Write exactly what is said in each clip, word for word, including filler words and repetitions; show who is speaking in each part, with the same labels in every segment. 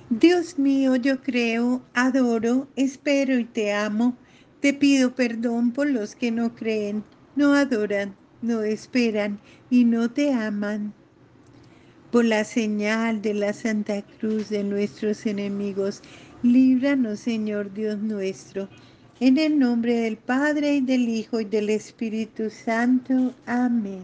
Speaker 1: Dios mío, yo creo, adoro, espero y te amo. Te pido perdón por los que no creen, no adoran, no esperan y no te aman. Por la señal de la Santa Cruz de nuestros enemigos, líbranos, Señor Dios nuestro. En el nombre del Padre, y del Hijo, y del Espíritu Santo. Amén.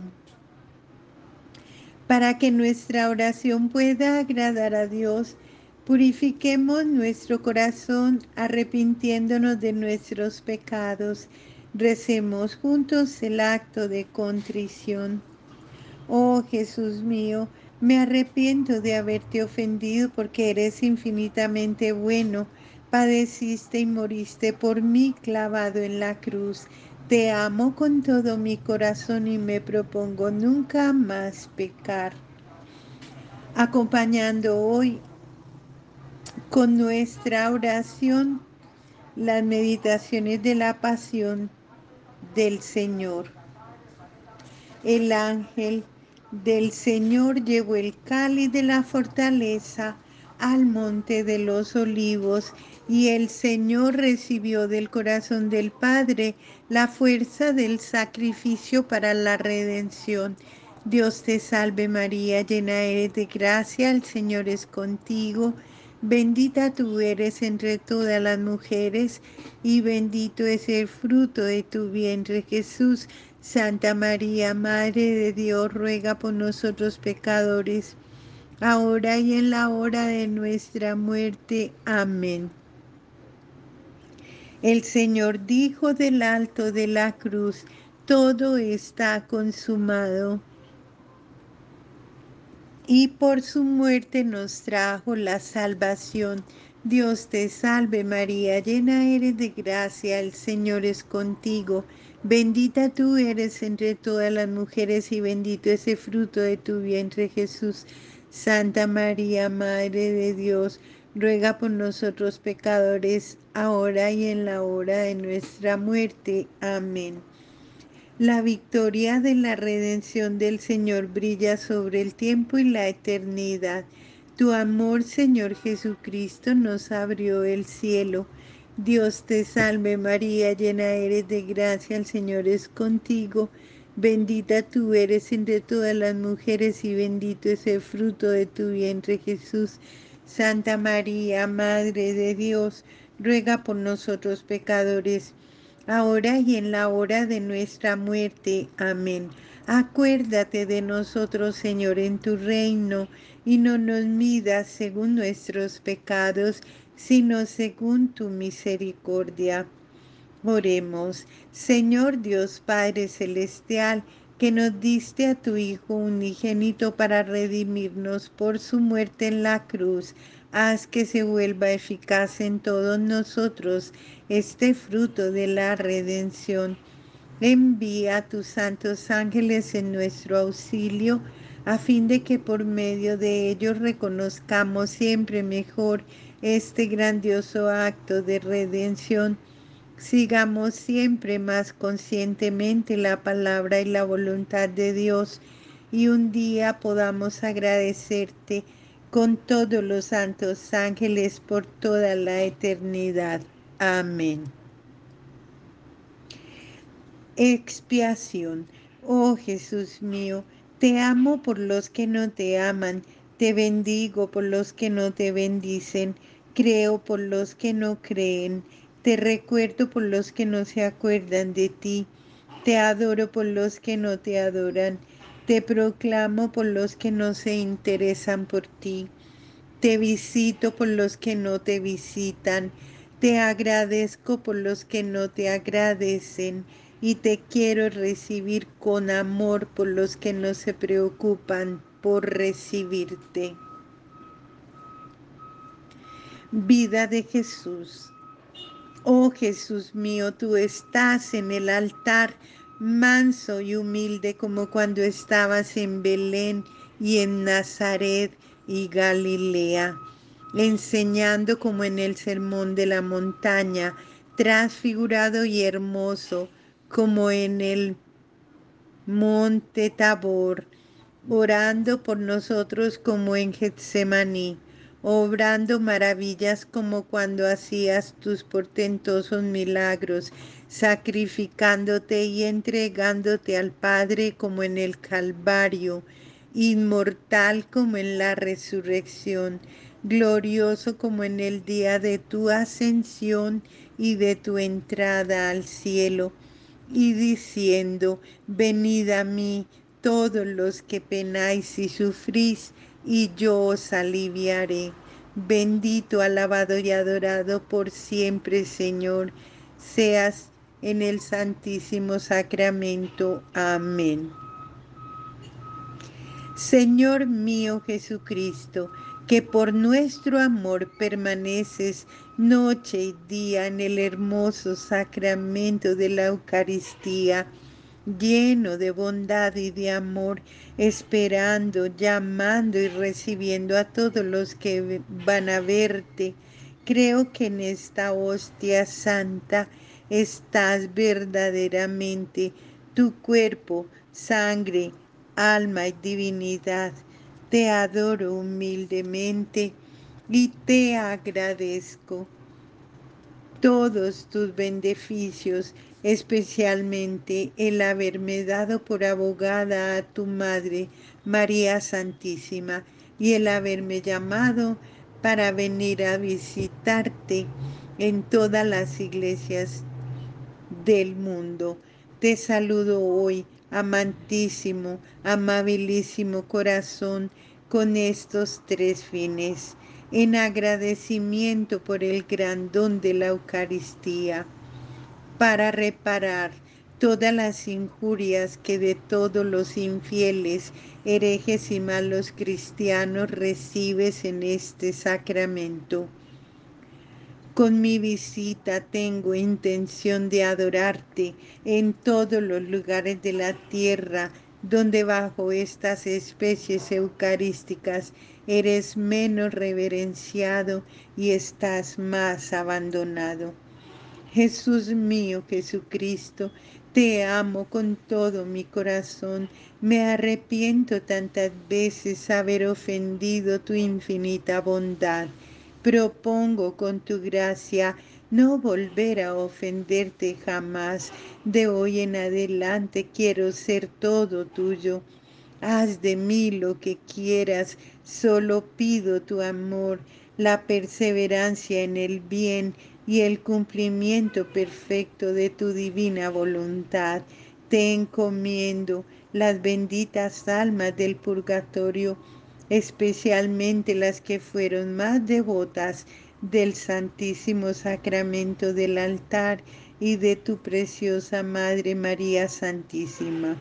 Speaker 1: Para que nuestra oración pueda agradar a Dios, purifiquemos nuestro corazón arrepintiéndonos de nuestros pecados. Recemos juntos el acto de contrición. Oh Jesús mío, me arrepiento de haberte ofendido porque eres infinitamente bueno. Padeciste y moriste por mí clavado en la cruz. Te amo con todo mi corazón y me propongo nunca más pecar. Acompañando hoy con nuestra oración las meditaciones de la pasión del Señor. El ángel del Señor llevó el cáliz de la fortaleza al monte de los olivos, y el Señor recibió del corazón del Padre la fuerza del sacrificio para la redención. Dios te salve María, llena eres de gracia, el Señor es contigo. Bendita tú eres entre todas las mujeres, y bendito es el fruto de tu vientre, Jesús. Santa María, Madre de Dios, ruega por nosotros pecadores, ahora y en la hora de nuestra muerte. Amén. El Señor dijo del alto de la cruz: todo está consumado. Y por su muerte nos trajo la salvación. Dios te salve María, llena eres de gracia, el Señor es contigo. Bendita tú eres entre todas las mujeres y bendito es el fruto de tu vientre Jesús. Santa María, Madre de Dios, ruega por nosotros pecadores, ahora y en la hora de nuestra muerte. Amén. La victoria de la redención del Señor brilla sobre el tiempo y la eternidad. Tu amor, Señor Jesucristo, nos abrió el cielo. Dios te salve María, llena eres de gracia, el Señor es contigo. Bendita tú eres entre todas las mujeres y bendito es el fruto de tu vientre Jesús. Santa María, Madre de Dios, ruega por nosotros pecadores, ahora y en la hora de nuestra muerte. Amén. Acuérdate de nosotros, Señor, en tu reino, y no nos midas según nuestros pecados, sino según tu misericordia. Oremos. Señor Dios Padre Celestial, que nos diste a tu Hijo unigénito para redimirnos por su muerte en la cruz, haz que se vuelva eficaz en todos nosotros este fruto de la redención. Envía a tus santos ángeles en nuestro auxilio, a fin de que por medio de ellos reconozcamos siempre mejor este grandioso acto de redención. Sigamos siempre más conscientemente la palabra y la voluntad de Dios, y un día podamos agradecerte con todos los santos ángeles por toda la eternidad. Amén. Expiación. Oh Jesús mío, te amo por los que no te aman, te bendigo por los que no te bendicen, creo por los que no creen, te recuerdo por los que no se acuerdan de ti, te adoro por los que no te adoran, te proclamo por los que no se interesan por ti. Te visito por los que no te visitan, te agradezco por los que no te agradecen, y te quiero recibir con amor por los que no se preocupan por recibirte. Vida de Jesús. Oh Jesús mío, tú estás en el altar, manso y humilde como cuando estabas en Belén y en Nazaret y Galilea, enseñando como en el sermón de la montaña, transfigurado y hermoso como en el monte Tabor, orando por nosotros como en Getsemaní. obrando maravillas como cuando hacías tus portentosos milagros, sacrificándote y entregándote al Padre como en el Calvario, inmortal como en la resurrección, glorioso como en el día de tu ascensión y de tu entrada al cielo, y diciendo, venid a mí todos los que penáis y sufrís, y yo os aliviaré. Bendito, alabado y adorado por siempre, Señor, seas en el Santísimo Sacramento. Amén. Señor mío Jesucristo, que por nuestro amor permaneces noche y día en el hermoso sacramento de la Eucaristía, lleno de bondad y de amor, esperando, llamando y recibiendo a todos los que van a verte. Creo que en esta hostia santa estás verdaderamente, tu cuerpo, sangre, alma y divinidad. Te adoro humildemente y te agradezco todos tus beneficios, especialmente el haberme dado por abogada a tu Madre, María Santísima, y el haberme llamado para venir a visitarte en todas las iglesias del mundo. Te saludo hoy, amantísimo, amabilísimo corazón, con estos tres fines: en agradecimiento por el gran don de la Eucaristía, para reparar todas las injurias que de todos los infieles, herejes y malos cristianos recibes en este sacramento. Con mi visita tengo intención de adorarte en todos los lugares de la tierra donde bajo estas especies eucarísticas eres menos reverenciado y estás más abandonado. Jesús mío, Jesucristo, te amo con todo mi corazón. Me arrepiento tantas veces haber ofendido tu infinita bondad. Propongo con tu gracia no volver a ofenderte jamás. De hoy en adelante quiero ser todo tuyo. Haz de mí lo que quieras, solo pido tu amor, la perseverancia en el bien y el cumplimiento perfecto de tu divina voluntad. Te encomiendo las benditas almas del purgatorio, especialmente las que fueron más devotas del Santísimo Sacramento del altar y de tu preciosa Madre María Santísima.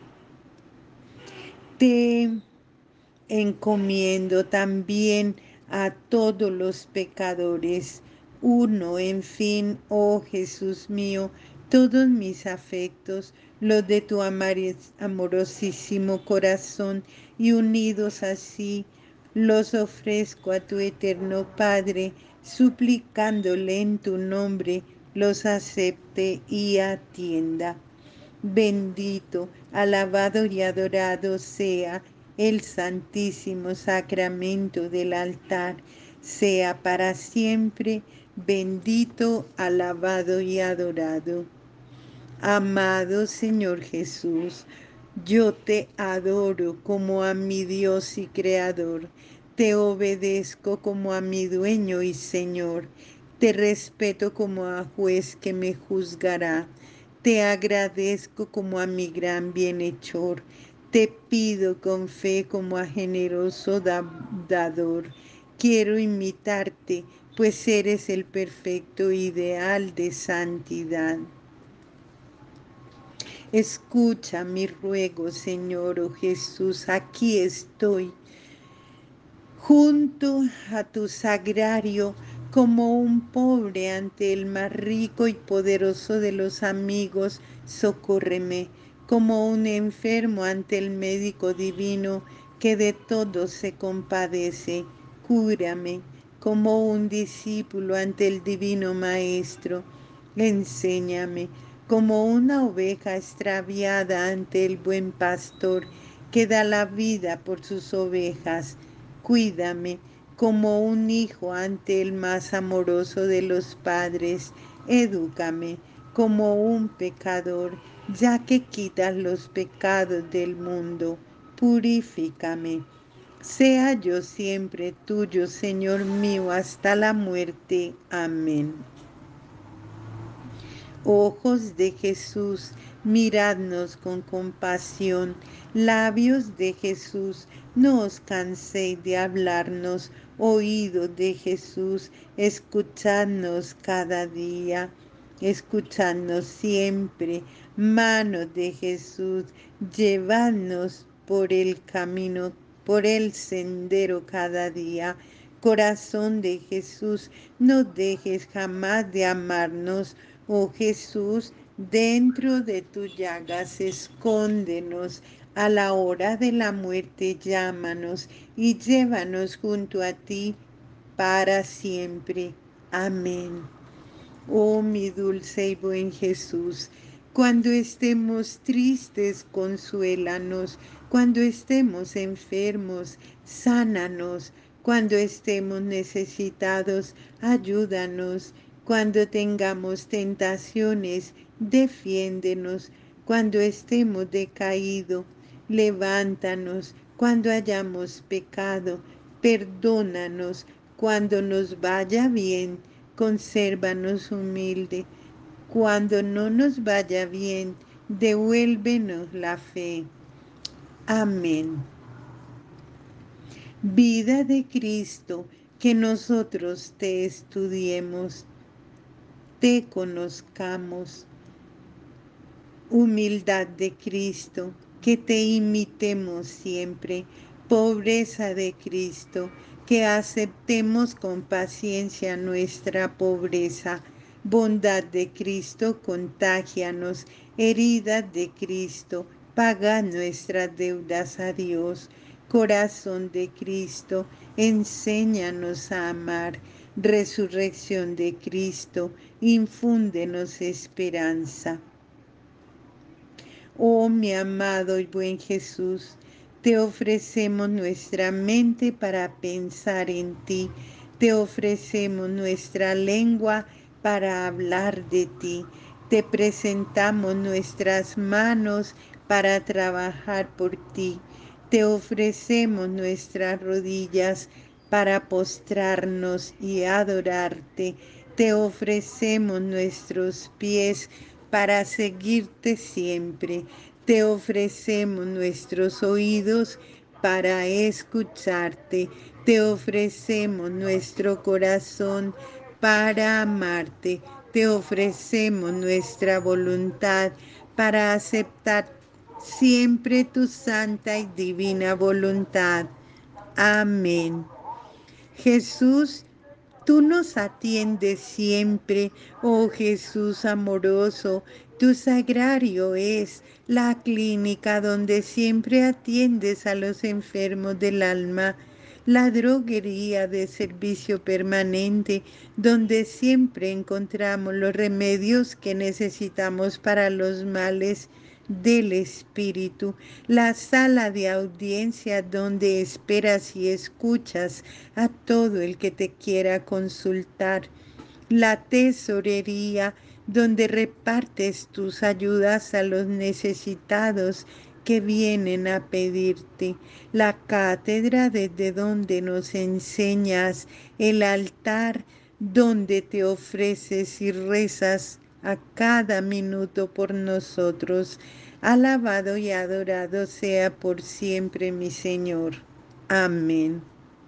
Speaker 1: Te encomiendo también a todos los pecadores. Uno, en fin, oh Jesús mío, todos mis afectos, los de tu amorosísimo corazón, y unidos así, los ofrezco a tu eterno Padre, suplicándole en tu nombre, los acepte y atienda. Bendito, alabado y adorado sea el Santísimo Sacramento del altar, sea para siempre bendito, alabado y adorado. Amado Señor Jesús, yo te adoro como a mi Dios y Creador, te obedezco como a mi dueño y Señor, te respeto como a juez que me juzgará, te agradezco como a mi gran bienhechor, te pido con fe como a generoso dador. Quiero imitarte, pues eres el perfecto ideal de santidad. Escucha mi ruego, Señor, oh Jesús, aquí estoy, junto a tu sagrario, como un pobre ante el más rico y poderoso de los amigos. Socórreme, como un enfermo ante el médico divino que de todos se compadece. Cúrame, como un discípulo ante el divino Maestro. Enséñame, como una oveja extraviada ante el buen pastor que da la vida por sus ovejas. Cuídame, como un hijo ante el más amoroso de los padres. Edúcame como un pecador, ya que quitas los pecados del mundo. Purifícame. Sea yo siempre tuyo, Señor mío, hasta la muerte. Amén. Ojos de Jesús, miradnos con compasión. Labios de Jesús, no os canséis de hablarnos. Oídos de Jesús, escuchadnos cada día. Escuchadnos siempre. Manos de Jesús, llevadnos por el camino, por el sendero cada día. Corazón de Jesús, no dejes jamás de amarnos. Oh Jesús, dentro de tus llagas escóndenos. A la hora de la muerte llámanos y llévanos junto a ti para siempre. Amén. Oh mi dulce y buen Jesús, cuando estemos tristes, consuélanos; cuando estemos enfermos, sánanos; cuando estemos necesitados, ayúdanos; cuando tengamos tentaciones, defiéndenos; cuando estemos decaídos, levántanos; cuando hayamos pecado, perdónanos; cuando nos vaya bien, consérvanos humilde; cuando no nos vaya bien, devuélvenos la fe. Amén. Vida de Cristo, que nosotros te estudiemos, te conozcamos. Humildad de Cristo, que te imitemos siempre. Pobreza de Cristo, que aceptemos con paciencia nuestra pobreza. Bondad de Cristo, contágianos. Herida de Cristo, paga nuestras deudas a Dios. Corazón de Cristo, enséñanos a amar. Resurrección de Cristo, infúndenos esperanza. Oh mi amado y buen Jesús, te ofrecemos nuestra mente para pensar en ti. Te ofrecemos nuestra lengua para hablar de ti. Te presentamos nuestras manos para trabajar por ti. Te ofrecemos nuestras rodillas para postrarnos y adorarte. Te ofrecemos nuestros pies para seguirte siempre. Te ofrecemos nuestros oídos para escucharte. Te ofrecemos nuestro corazón para amarte. Te ofrecemos nuestra voluntad para aceptar siempre tu santa y divina voluntad. Amén. Jesús, tú nos atiendes siempre, oh Jesús amoroso. Tu sagrario es la clínica donde siempre atiendes a los enfermos del alma, la droguería de servicio permanente, donde siempre encontramos los remedios que necesitamos para los males del espíritu, la sala de audiencia donde esperas y escuchas a todo el que te quiera consultar, la tesorería donde repartes tus ayudas a los necesitados que vienen a pedirte, la cátedra desde donde nos enseñas, el altar donde te ofreces y rezas a cada minuto por nosotros. Alabado y adorado sea por siempre mi Señor. Amén.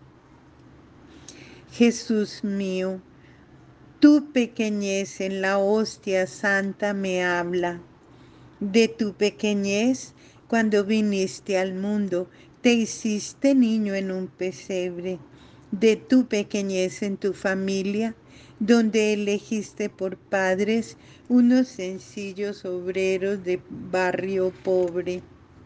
Speaker 1: Jesús mío, tu pequeñez en la hostia santa me habla. De tu pequeñez, cuando viniste al mundo, te hiciste niño en un pesebre. De tu pequeñez en tu familia, donde elegiste por padres unos sencillos obreros de barrio pobre.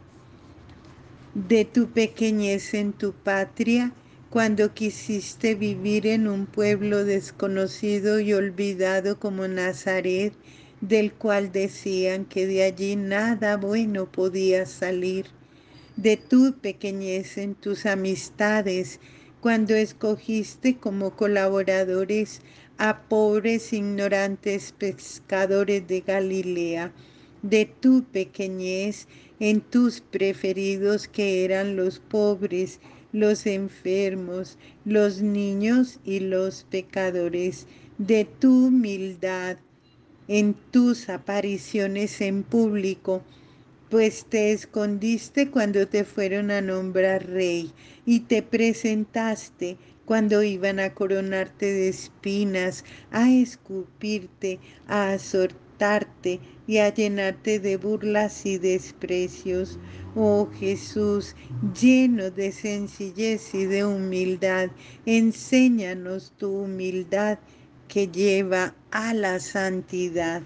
Speaker 1: De tu pequeñez en tu patria, cuando quisiste vivir en un pueblo desconocido y olvidado como Nazaret, del cual decían que de allí nada bueno podía salir. De tu pequeñez en tus amistades, cuando escogiste como colaboradores a pobres ignorantes pescadores de Galilea, de tu pequeñez, en tus preferidos que eran los pobres, los enfermos, los niños y los pecadores, de tu humildad, en tus apariciones en público, pues te escondiste cuando te fueron a nombrar rey y te presentaste cuando iban a coronarte de espinas, a escupirte, a azotarte y a llenarte de burlas y desprecios. Oh Jesús, lleno de sencillez y de humildad, enséñanos tu humildad que lleva a la santidad.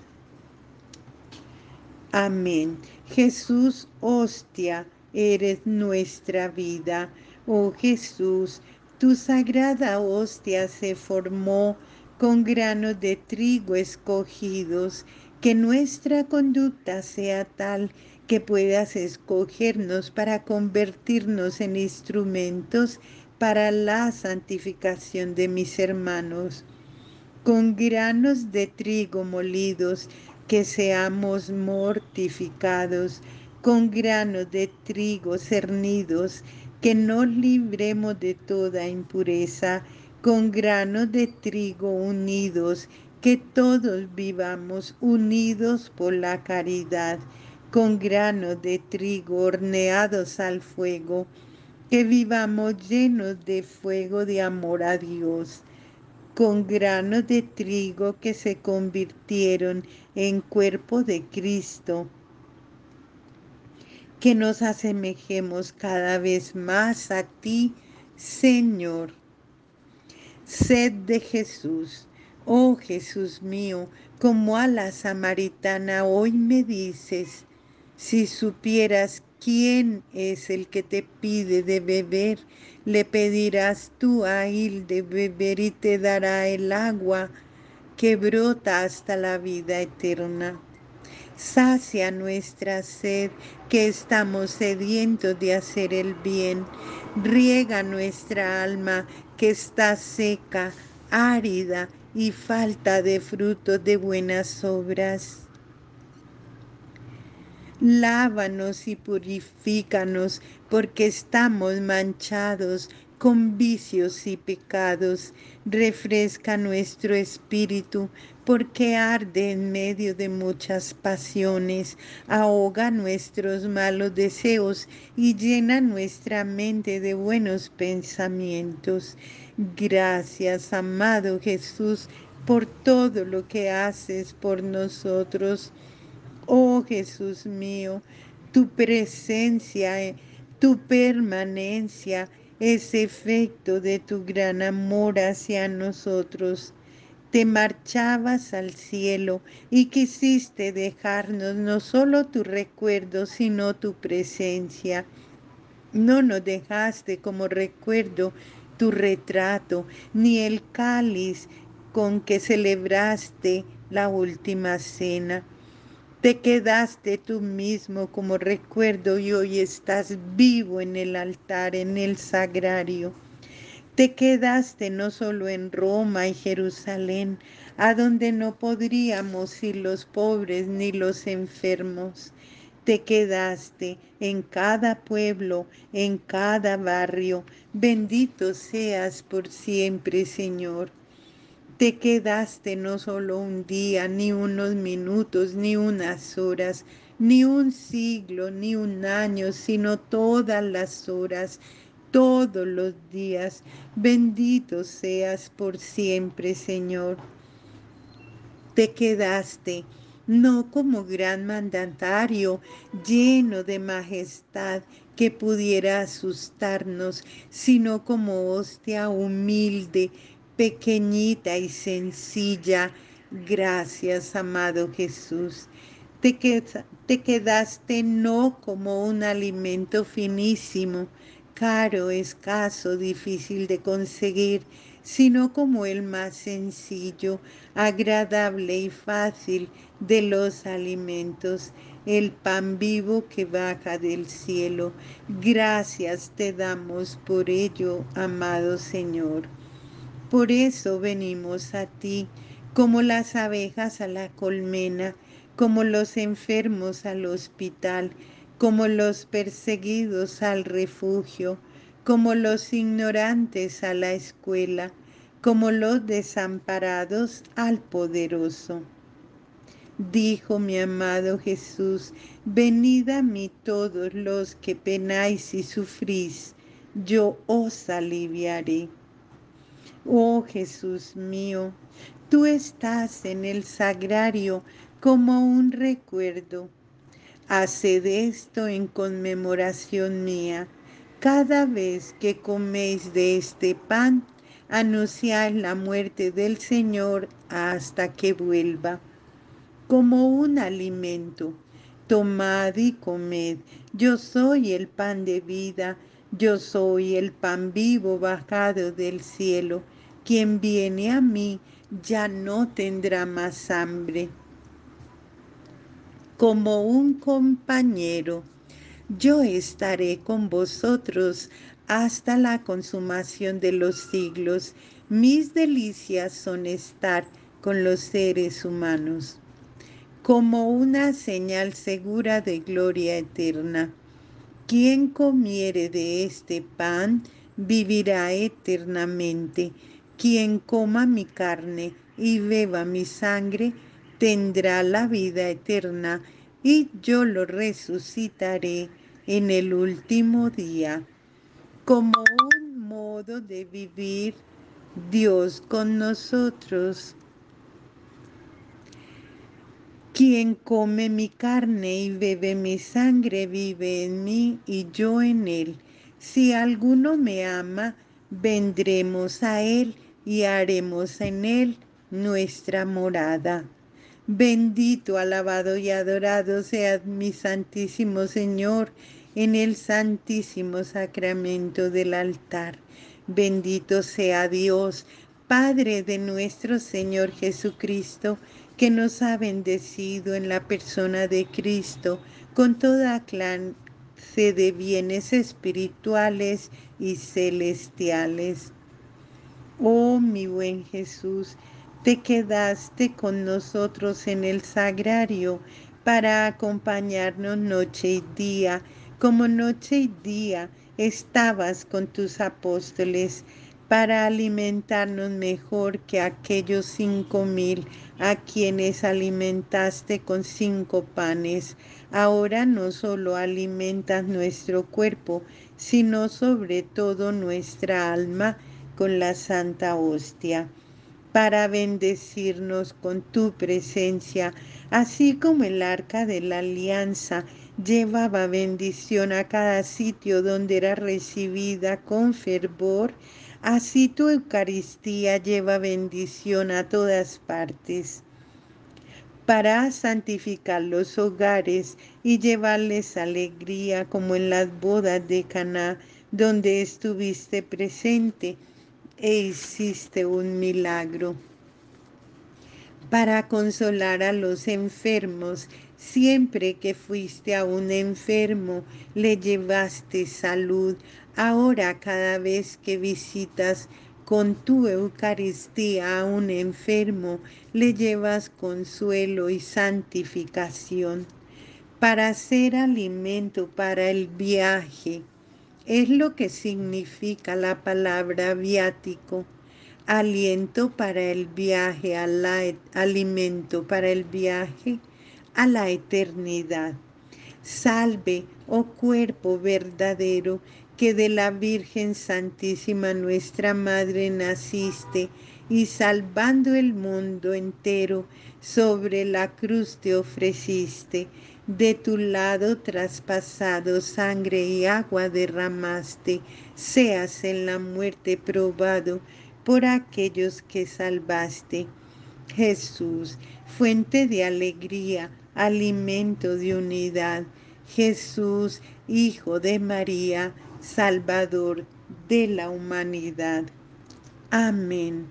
Speaker 1: Amén. Jesús, hostia, eres nuestra vida. Oh Jesús, tu sagrada hostia se formó con granos de trigo escogidos. Que nuestra conducta sea tal que puedas escogernos para convertirnos en instrumentos para la santificación de mis hermanos. Con granos de trigo molidos, que seamos mortificados, con granos de trigo cernidos, que nos libremos de toda impureza, con granos de trigo unidos, que todos vivamos unidos por la caridad, con granos de trigo horneados al fuego, que vivamos llenos de fuego de amor a Dios, con granos de trigo que se convirtieron en cuerpo de Cristo, que nos asemejemos cada vez más a ti, Señor. Sed de Jesús, oh Jesús mío, como a la samaritana hoy me dices, si supieras quién es el que te pide de beber, le pedirás tú a él de beber y te dará el agua que brota hasta la vida eterna. Sacia nuestra sed, que estamos sedientos de hacer el bien. Riega nuestra alma, que está seca, árida y falta de fruto de buenas obras. Lávanos y purifícanos, porque estamos manchados con vicios y pecados. Refresca nuestro espíritu, porque arde en medio de muchas pasiones. Ahoga nuestros malos deseos y llena nuestra mente de buenos pensamientos. Gracias, amado Jesús, por todo lo que haces por nosotros. Oh Jesús mío, tu presencia, eh, tu permanencia es efecto de tu gran amor hacia nosotros. Te marchabas al cielo y quisiste dejarnos no solo tu recuerdo, sino tu presencia. No nos dejaste como recuerdo tu retrato, ni el cáliz con que celebraste la última cena. Te quedaste tú mismo como recuerdo y hoy estás vivo en el altar, en el sagrario. Te quedaste no solo en Roma y Jerusalén, a donde no podríamos ir los pobres ni los enfermos. Te quedaste en cada pueblo, en cada barrio. Bendito seas por siempre, Señor. Te quedaste no solo un día, ni unos minutos, ni unas horas, ni un siglo, ni un año, sino todas las horas, todos los días. Bendito seas por siempre, Señor. Te quedaste no como gran mandatario lleno de majestad que pudiera asustarnos, sino como hostia humilde, pequeñita y sencilla. Gracias, amado Jesús. Te, queda- te quedaste no como un alimento finísimo, caro, escaso, difícil de conseguir, sino como el más sencillo, agradable y fácil de los alimentos. el pan vivo que baja del cielo. Gracias te damos por ello, amado Señor. Por eso venimos a ti, como las abejas a la colmena, como los enfermos al hospital, como los perseguidos al refugio, como los ignorantes a la escuela, como los desamparados al poderoso. Dijo mi amado Jesús, venid a mí todos los que penáis y sufrís, yo os aliviaré. Oh Jesús mío, tú estás en el sagrario como un recuerdo. Haced esto en conmemoración mía. Cada vez que coméis de este pan, anunciáis la muerte del Señor hasta que vuelva. Como un alimento, tomad y comed. Yo soy el pan de vida, yo soy el pan vivo bajado del cielo. Quien viene a mí ya no tendrá más hambre. Como un compañero, yo estaré con vosotros hasta la consumación de los siglos. Mis delicias son estar con los seres humanos, como una señal segura de gloria eterna. Quien comiere de este pan vivirá eternamente. Quien coma mi carne y beba mi sangre tendrá la vida eterna, y yo lo resucitaré en el último día. Como un modo de vivir Dios con nosotros. Quien come mi carne y bebe mi sangre vive en mí y yo en él. Si alguno me ama, vendremos a él y haremos en él nuestra morada. Bendito, alabado y adorado sea mi Santísimo Señor en el Santísimo Sacramento del altar. Bendito sea Dios, Padre de nuestro Señor Jesucristo, que nos ha bendecido en la persona de Cristo con toda clase de bienes espirituales y celestiales. Oh mi buen Jesús, te quedaste con nosotros en el sagrario para acompañarnos noche y día, como noche y día estabas con tus apóstoles para alimentarnos mejor que aquellos cinco mil a quienes alimentaste con cinco panes. Ahora no solo alimentas nuestro cuerpo, sino sobre todo nuestra alma con la Santa Hostia, para bendecirnos con tu presencia, así como el arca de la alianza llevaba bendición a cada sitio donde era recibida con fervor, así tu Eucaristía lleva bendición a todas partes, para santificar los hogares y llevarles alegría, como en las bodas de Caná, donde estuviste presente e hiciste un milagro. Para consolar a los enfermos, siempre que fuiste a un enfermo, le llevaste salud. Ahora, cada vez que visitas con tu Eucaristía a un enfermo, le llevas consuelo y santificación. Para ser alimento para el viaje, es lo que significa la palabra viático. Aliento para el viaje, a la, alimento para el viaje a la eternidad. Salve, oh cuerpo verdadero, que de la Virgen Santísima nuestra Madre naciste, y salvando el mundo entero, sobre la cruz te ofreciste. De tu lado traspasado sangre y agua derramaste, seas en la muerte probado por aquellos que salvaste. Jesús, fuente de alegría, alimento de unidad. Jesús, Hijo de María, Salvador de la humanidad. Amén.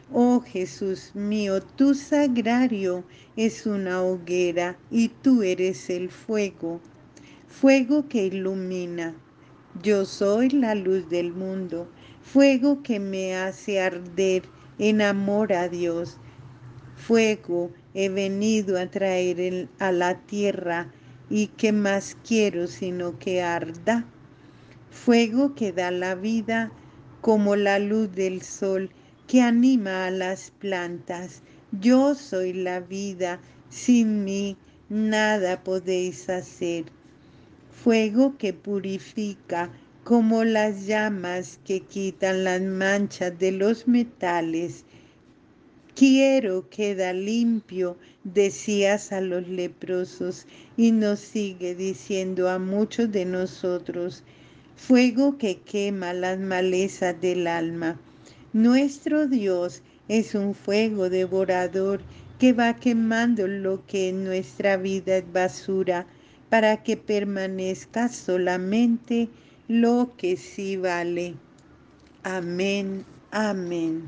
Speaker 1: Oh Jesús mío, tu sagrario es una hoguera y tú eres el fuego, fuego que ilumina. Yo soy la luz del mundo, fuego que me hace arder en amor a Dios. Fuego he venido a traer el- a la tierra y qué más quiero sino que arda. Fuego que da la vida como la luz del sol que anima a las plantas. Yo soy la vida, sin mí nada podéis hacer. Fuego que purifica como las llamas que quitan las manchas de los metales. Quiero queda limpio, decías a los leprosos, y nos sigue diciendo a muchos de nosotros, fuego que quema las malezas del alma. Nuestro Dios es un fuego devorador que va quemando lo que en nuestra vida es basura, para que permanezca solamente lo que sí vale. Amén, amén.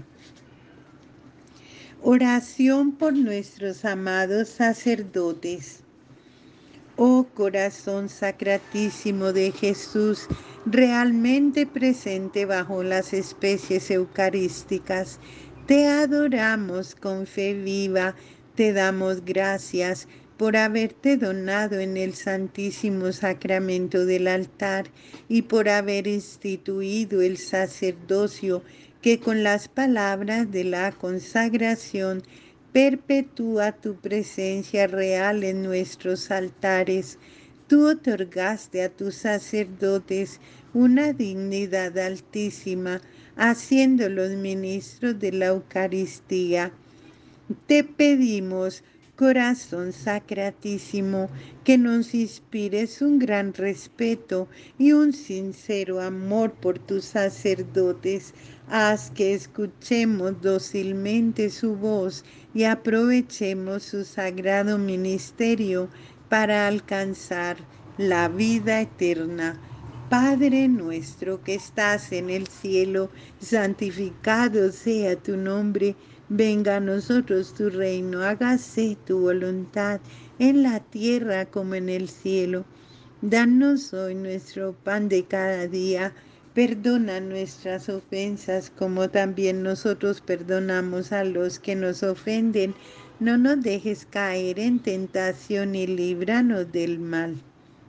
Speaker 1: Oración por nuestros amados sacerdotes. Oh corazón sacratísimo de Jesús, realmente presente bajo las especies eucarísticas, te adoramos con fe viva, te damos gracias por haberte donado en el Santísimo Sacramento del altar y por haber instituido el sacerdocio que con las palabras de la consagración perpetúa tu presencia real en nuestros altares. Tú otorgaste a tus sacerdotes una dignidad altísima, haciéndolos ministros de la Eucaristía. Te pedimos, corazón sacratísimo, que nos inspires un gran respeto y un sincero amor por tus sacerdotes. Haz que escuchemos dócilmente su voz y aprovechemos su sagrado ministerio para alcanzar la vida eterna. Padre nuestro que estás en el cielo, santificado sea tu nombre. Venga a nosotros tu reino, hágase tu voluntad en la tierra como en el cielo. Danos hoy nuestro pan de cada día. Perdona nuestras ofensas como también nosotros perdonamos a los que nos ofenden. No nos dejes caer en tentación y líbranos del mal.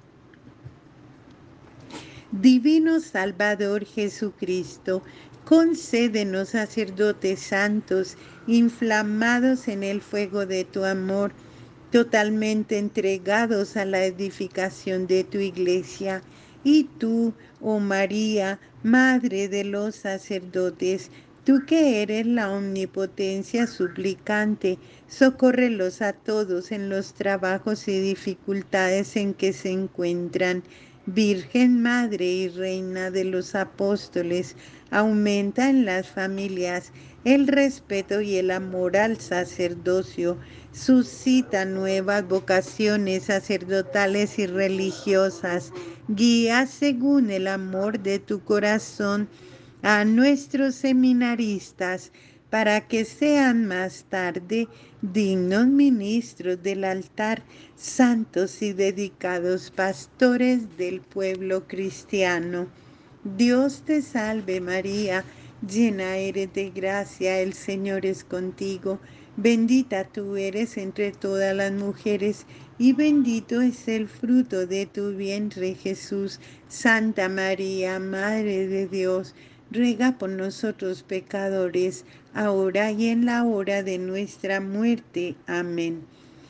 Speaker 1: Divino Salvador Jesucristo, concédenos sacerdotes santos, inflamados en el fuego de tu amor, totalmente entregados a la edificación de tu iglesia. Y tú, oh María, Madre de los sacerdotes, tú que eres la omnipotencia suplicante, socórrelos a todos en los trabajos y dificultades en que se encuentran. Virgen Madre y Reina de los Apóstoles, aumenta en las familias el respeto y el amor al sacerdocio, suscita nuevas vocaciones sacerdotales y religiosas, guía según el amor de tu corazón a nuestros seminaristas para que sean más tarde dignos ministros del altar, santos y dedicados pastores del pueblo cristiano. Dios te salve María, llena eres de gracia, el Señor es contigo, bendita tú eres entre todas las mujeres y bendito es el fruto de tu vientre Jesús. Santa María, Madre de Dios, ruega por nosotros pecadores, ahora y en la hora de nuestra muerte. Amén.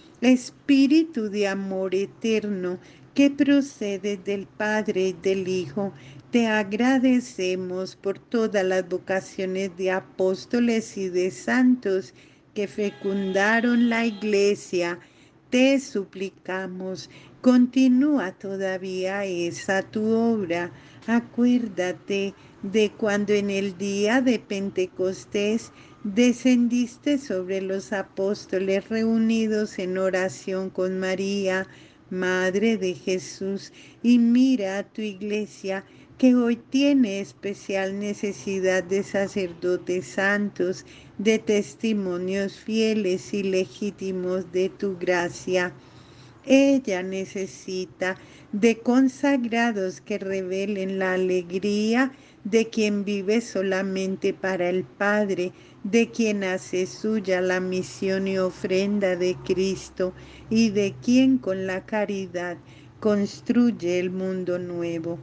Speaker 1: Espíritu de amor eterno, que procede del Padre y del Hijo, te agradecemos por todas las vocaciones de apóstoles y de santos que fecundaron la iglesia. Te suplicamos, continúa todavía esa tu obra. Acuérdate de cuando en el día de Pentecostés descendiste sobre los apóstoles reunidos en oración con María, Madre de Jesús, y mira a tu iglesia que hoy tiene especial necesidad de sacerdotes santos, de testimonios fieles y legítimos de tu gracia. Ella necesita de consagrados que revelen la alegría de quien vive solamente para el Padre, de quien hace suya la misión y ofrenda de Cristo y de quien con la caridad construye el mundo nuevo.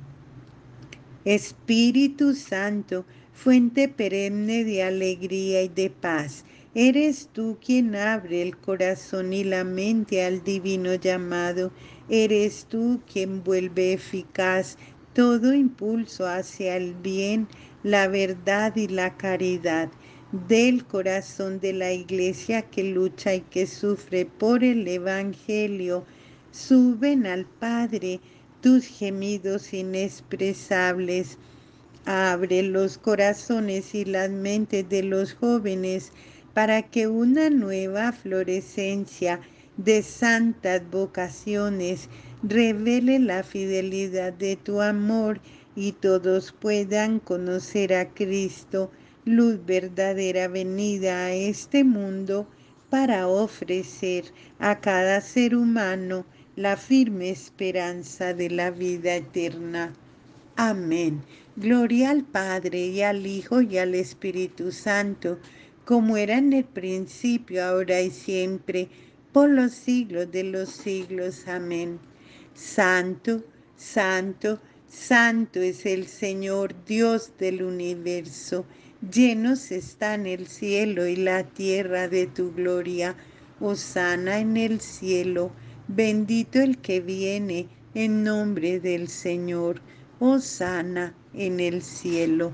Speaker 1: Espíritu Santo, fuente perenne de alegría y de paz, eres tú quien abre el corazón y la mente al divino llamado. Eres tú quien vuelve eficaz todo impulso hacia el bien, la verdad y la caridad. Del corazón de la Iglesia que lucha y que sufre por el Evangelio, suben al Padre tus gemidos inexpresables. Abre los corazones y las mentes de los jóvenes para que una nueva florescencia de santas vocaciones revele la fidelidad de tu amor y todos puedan conocer a Cristo, luz verdadera venida a este mundo para ofrecer a cada ser humano la firme esperanza de la vida eterna. Amén. Gloria al Padre y al Hijo y al Espíritu Santo, como era en el principio, ahora y siempre, por los siglos de los siglos. Amén. Santo, santo, santo es el Señor Dios del universo. Llenos están el cielo y la tierra de tu gloria. Hosana en el cielo. Bendito el que viene en nombre del Señor. Hosana en el cielo.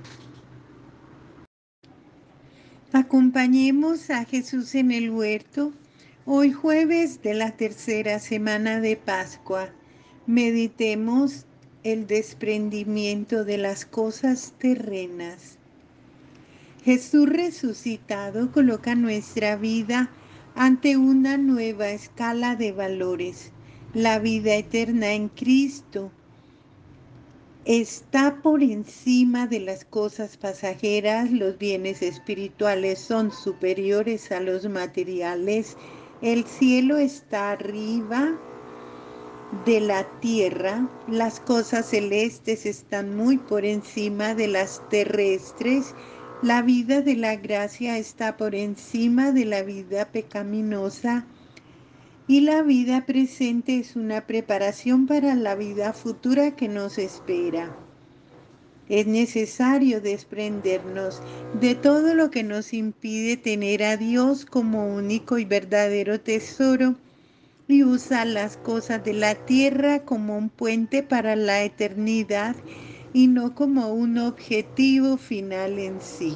Speaker 1: Acompañemos a Jesús en el huerto, hoy jueves de la tercera semana de Pascua. Meditemos el desprendimiento de las cosas terrenas. Jesús resucitado coloca nuestra vida ante una nueva escala de valores. La vida eterna en Cristo está por encima de las cosas pasajeras. Los bienes espirituales son superiores a los materiales. El cielo está arriba de la tierra. Las cosas celestes están muy por encima de las terrestres. La vida de la gracia está por encima de la vida pecaminosa. Y la vida presente es una preparación para la vida futura que nos espera. Es necesario desprendernos de todo lo que nos impide tener a Dios como único y verdadero tesoro y usar las cosas de la tierra como un puente para la eternidad y no como un objetivo final en sí.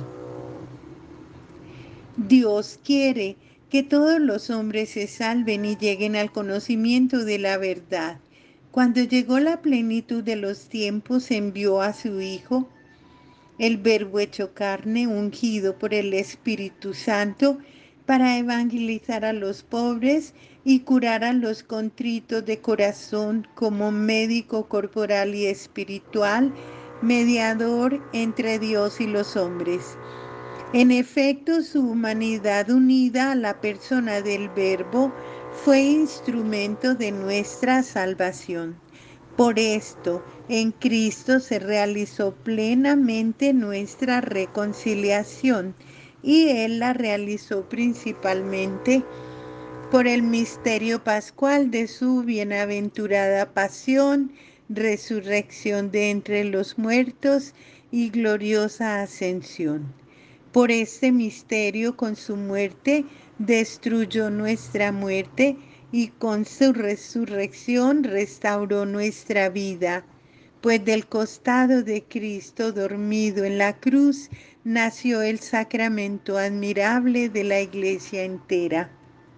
Speaker 1: Dios quiere que todos los hombres se salven y lleguen al conocimiento de la verdad. Cuando llegó la plenitud de los tiempos, envió a su Hijo, el Verbo hecho carne, ungido por el Espíritu Santo, para evangelizar a los pobres y curar a los contritos de corazón, como médico corporal y espiritual, mediador entre Dios y los hombres. En efecto, su humanidad unida a la persona del Verbo fue instrumento de nuestra salvación. Por esto, en Cristo se realizó plenamente nuestra reconciliación, y Él la realizó principalmente por el misterio pascual de su bienaventurada pasión, resurrección de entre los muertos y gloriosa ascensión. Por este misterio, con su muerte, destruyó nuestra muerte y con su resurrección restauró nuestra vida. Pues del costado de Cristo dormido en la cruz nació el sacramento admirable de la Iglesia entera.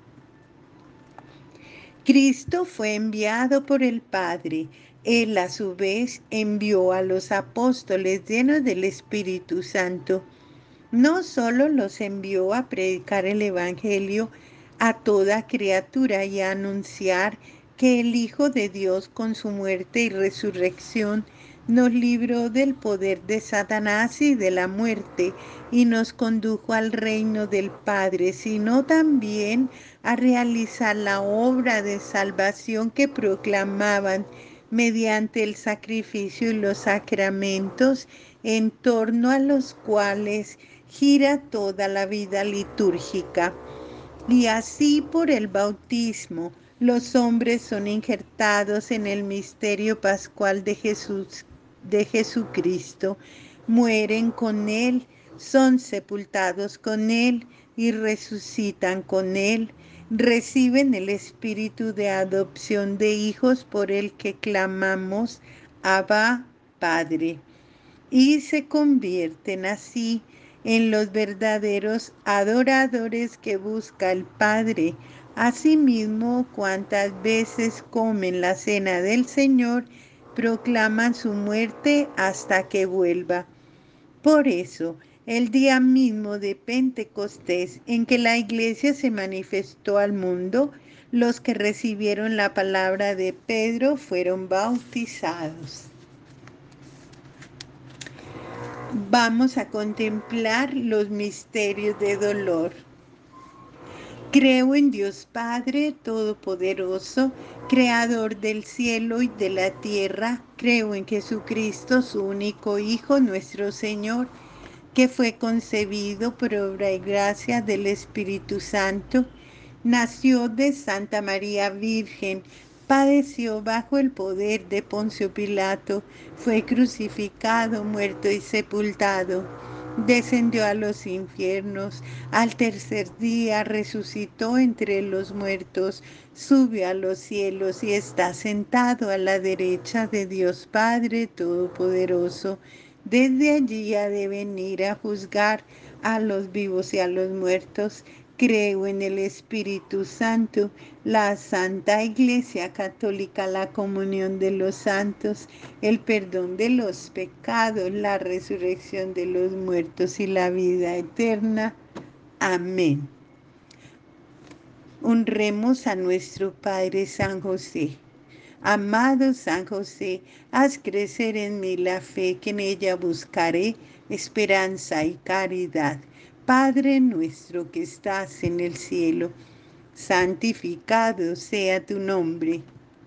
Speaker 1: Cristo fue enviado por el Padre. Él a su vez envió a los apóstoles llenos del Espíritu Santo. No solo los envió a predicar el Evangelio a toda criatura y a anunciar que el Hijo de Dios con su muerte y resurrección nos libró del poder de Satanás y de la muerte, y nos condujo al reino del Padre, sino también a realizar la obra de salvación que proclamaban mediante el sacrificio y los sacramentos, en torno a los cuales gira toda la vida litúrgica. Y así por el bautismo, los hombres son injertados en el misterio pascual de Jesús, de Jesucristo, mueren con Él, son sepultados con Él y resucitan con Él, reciben el espíritu de adopción de hijos por el que clamamos, Abba, Padre, y se convierten así en los verdaderos adoradores que busca el Padre. Asimismo, cuantas veces comen la cena del Señor, proclaman su muerte hasta que vuelva. Por eso, el día mismo de Pentecostés, en que la Iglesia se manifestó al mundo, los que recibieron la palabra de Pedro fueron bautizados. Vamos a contemplar los misterios de dolor. Creo en Dios Padre Todopoderoso, Creador del cielo y de la tierra. Creo en Jesucristo, su único Hijo, nuestro Señor, que fue concebido por obra y gracia del Espíritu Santo. Nació de Santa María Virgen, padeció bajo el poder de Poncio Pilato, fue crucificado, muerto y sepultado. Descendió a los infiernos, al tercer día resucitó entre los muertos, subió a los cielos y está sentado a la derecha de Dios Padre Todopoderoso. Desde allí ha de venir a juzgar a los vivos y a los muertos. Creo en el Espíritu Santo, la Santa Iglesia Católica, la comunión de los santos, el perdón de los pecados, la resurrección de los muertos y la vida eterna. Amén. Honremos a nuestro Padre San José. Amado San José, haz crecer en mí la fe, que en ella buscaré esperanza y caridad. Padre nuestro que estás en el cielo, santificado sea tu nombre.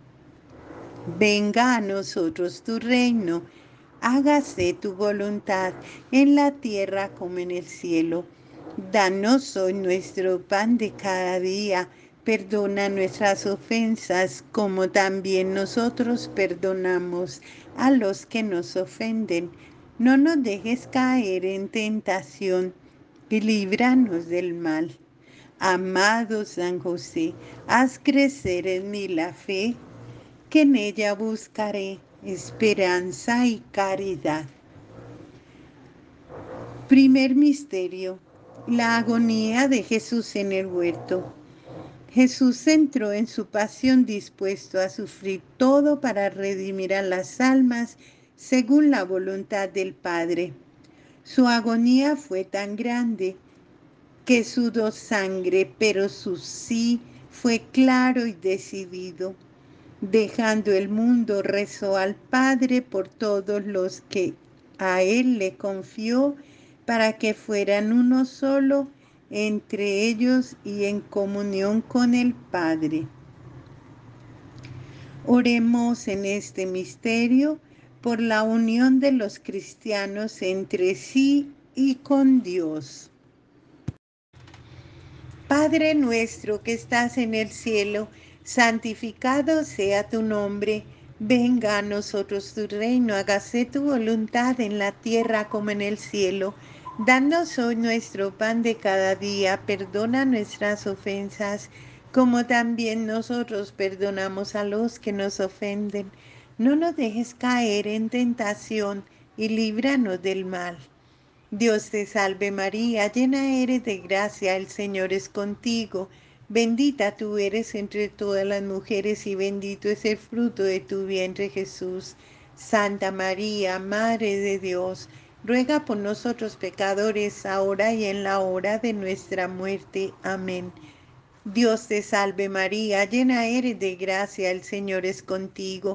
Speaker 1: Venga a nosotros tu reino, hágase tu voluntad en la tierra como en el cielo. Danos hoy nuestro pan de cada día. Perdona nuestras ofensas como también nosotros perdonamos a los que nos ofenden. No nos dejes caer en tentación y líbranos del mal. Amado San José, haz crecer en mí la fe, que en ella buscaré esperanza y caridad. Primer misterio: la agonía de Jesús en el huerto. Jesús entró en su pasión dispuesto a sufrir todo para redimir a las almas según la voluntad del Padre. Su agonía fue tan grande que sudó sangre, pero su sí fue claro y decidido. Dejando el mundo, rezó al Padre por todos los que a Él le confió, para que fueran uno solo entre ellos y en comunión con el Padre. Oremos en este misterio por la unión de los cristianos entre sí y con Dios. Padre nuestro que estás en el cielo, santificado sea tu nombre. Venga a nosotros tu reino, hágase tu voluntad en la tierra como en el cielo. Danos hoy nuestro pan de cada día, perdona nuestras ofensas, como también nosotros perdonamos a los que nos ofenden. No nos dejes caer en tentación y líbranos del mal. Dios te salve María, llena eres de gracia, el Señor es contigo. Bendita tú eres entre todas las mujeres y bendito es el fruto de tu vientre Jesús. Santa María, Madre de Dios, ruega por nosotros pecadores, ahora y en la hora de nuestra muerte. Amén. Dios te salve María, llena eres de gracia, el Señor es contigo.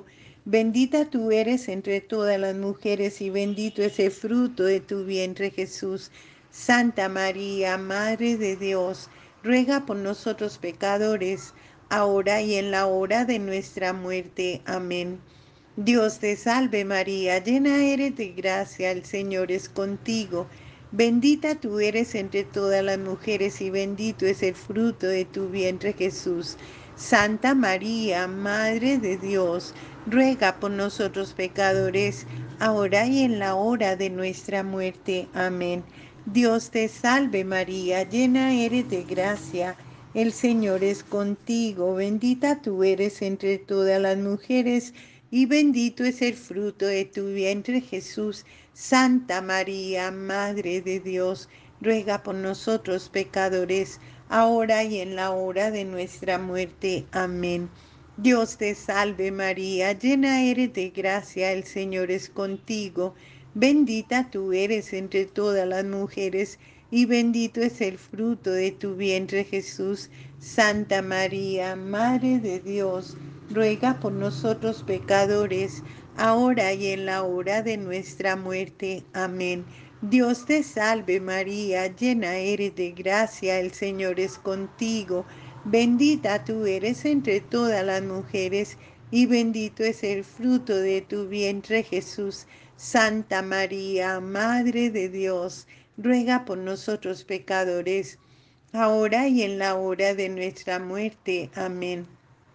Speaker 1: Bendita tú eres entre todas las mujeres y bendito es el fruto de tu vientre, Jesús. Santa María, Madre de Dios, ruega por nosotros pecadores, ahora y en la hora de nuestra muerte. Amén. Dios te salve María, llena eres de gracia, el Señor es contigo. Bendita tú eres entre todas las mujeres y bendito es el fruto de tu vientre, Jesús. Santa María, Madre de Dios, ruega por nosotros pecadores, ahora y en la hora de nuestra muerte. Amén. Dios te salve María, llena eres de gracia, el Señor es contigo, bendita tú eres entre todas las mujeres, y bendito es el fruto de tu vientre, Jesús. Santa María, Madre de Dios, ruega por nosotros pecadores, ahora y en la hora de nuestra muerte. Amén. Dios te salve María, llena eres de gracia, el Señor es contigo. Bendita tú eres entre todas las mujeres, y bendito es el fruto de tu vientre, Jesús. Santa María, Madre de Dios, ruega por nosotros pecadores, ahora y en la hora de nuestra muerte. Amén. Dios te salve María, llena eres de gracia, el Señor es contigo. Bendita tú eres entre todas las mujeres, y bendito es el fruto de tu vientre, Jesús. Santa María, Madre de Dios, ruega por nosotros pecadores, ahora y en la hora de nuestra muerte. Amén.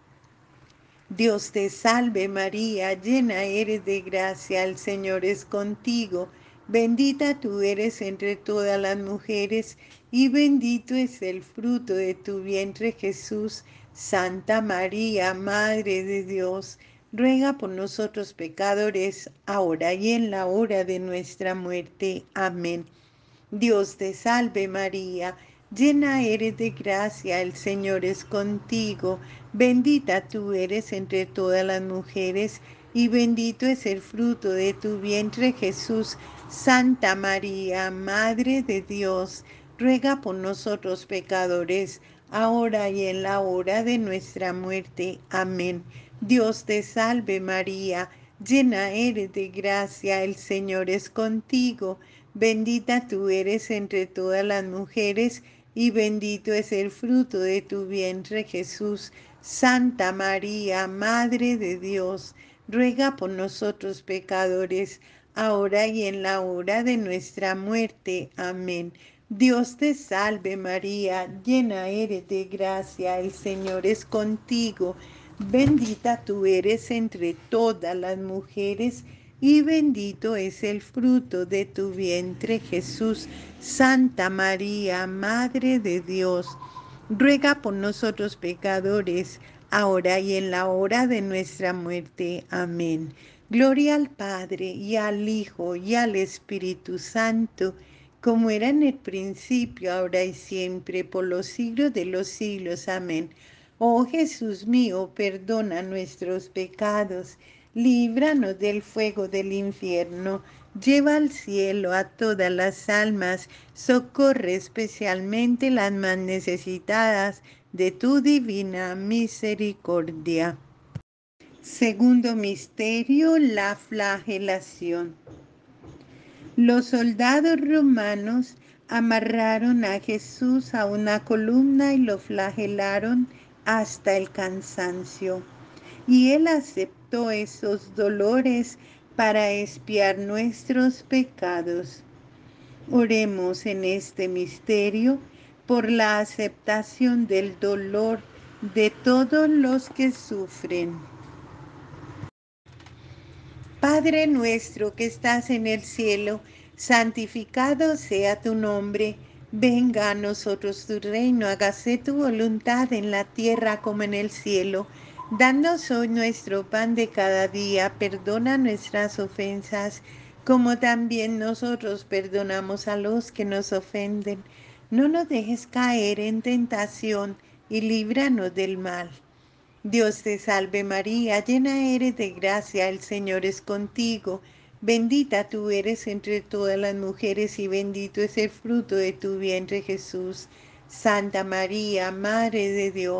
Speaker 1: Dios te salve María, llena eres de gracia, el Señor es contigo. Bendita tú eres entre todas las mujeres, y bendito es el fruto de tu vientre, Jesús. Santa María, Madre de Dios, ruega por nosotros pecadores, ahora y en la hora de nuestra muerte. Amén. Dios te salve María, llena eres de gracia, el Señor es contigo, bendita tú eres entre todas las mujeres, y bendito es el fruto de tu vientre, Jesús. Santa María, Madre de Dios, ruega por nosotros pecadores, ahora y en la hora de nuestra muerte. Amén. Dios te salve María, llena eres de gracia, el Señor es contigo. Bendita tú eres entre todas las mujeres, y bendito es el fruto de tu vientre, Jesús. Santa María, Madre de Dios, ruega por nosotros pecadores, ahora y en la hora de nuestra muerte. Amén. Dios te salve María, llena eres de gracia, el Señor es contigo. Bendita tú eres entre todas las mujeres, y bendito es el fruto de tu vientre, Jesús. Santa María, Madre de Dios, ruega por nosotros pecadores, ahora y en la hora de nuestra muerte. Amén. Gloria al Padre, y al Hijo, y al Espíritu Santo, como era en el principio, ahora y siempre, por los siglos de los siglos. Amén. Oh Jesús mío, perdona nuestros pecados, líbranos del fuego del infierno, lleva al cielo a todas las almas, socorre especialmente las más necesitadas de tu divina misericordia. Segundo misterio, la flagelación. Los soldados romanos amarraron a Jesús a una columna y lo flagelaron hasta el cansancio. Y Él aceptó esos dolores para expiar nuestros pecados. Oremos en este misterio por la aceptación del dolor de todos los que sufren. Padre nuestro que estás en el cielo, santificado sea tu nombre. Venga a nosotros tu reino, hágase tu voluntad en la tierra como en el cielo. Danos hoy nuestro pan de cada día, perdona nuestras ofensas, como también nosotros perdonamos a los que nos ofenden. No nos dejes caer en tentación, y líbranos del mal. Dios te salve María, llena eres de gracia, el Señor es contigo. Bendita tú eres entre todas las mujeres, y bendito es el fruto de tu vientre, Jesús. Santa María, Madre de Dios,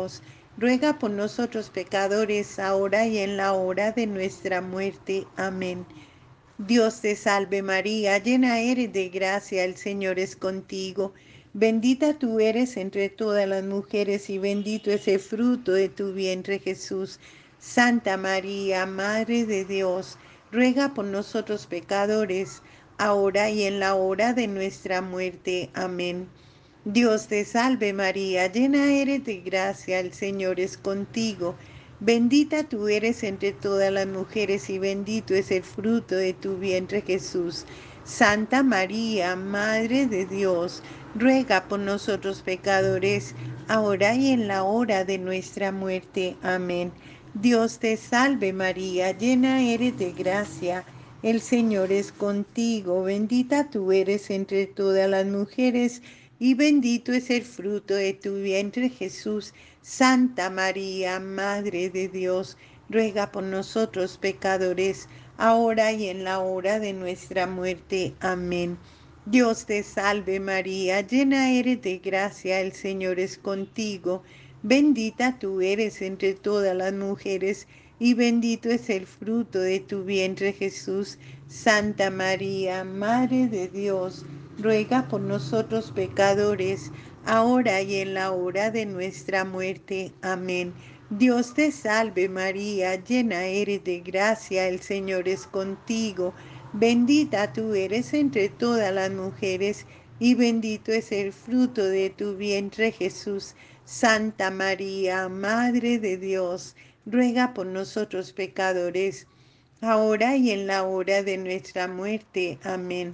Speaker 1: ruega por nosotros pecadores, ahora y en la hora de nuestra muerte. Amén. Dios te salve María, llena eres de gracia, el Señor es contigo. Bendita tú eres entre todas las mujeres y bendito es el fruto de tu vientre Jesús. Santa María, Madre de Dios, ruega por nosotros pecadores, ahora y en la hora de nuestra muerte. Amén. Dios te salve María, llena eres de gracia, el Señor es contigo. Bendita tú eres entre todas las mujeres y bendito es el fruto de tu vientre Jesús. Santa María, Madre de Dios, ruega por nosotros pecadores, ahora y en la hora de nuestra muerte. Amén. Dios te salve María, llena eres de gracia, el Señor es contigo, bendita tú eres entre todas las mujeres y bendito es el fruto de tu vientre Jesús. Santa María, Madre de Dios, ruega por nosotros pecadores, ahora y en la hora de nuestra muerte. Amén. Dios te salve María, llena eres de gracia, el Señor es contigo. Bendita tú eres entre todas las mujeres, y bendito es el fruto de tu vientre Jesús. Santa María, Madre de Dios, ruega por nosotros pecadores, ahora y en la hora de nuestra muerte. Amén. Dios te salve María, llena eres de gracia, el Señor es contigo. Bendita tú eres entre todas las mujeres, y bendito es el fruto de tu vientre Jesús. Santa María, Madre de Dios, ruega por nosotros pecadores, ahora y en la hora de nuestra muerte. Amén.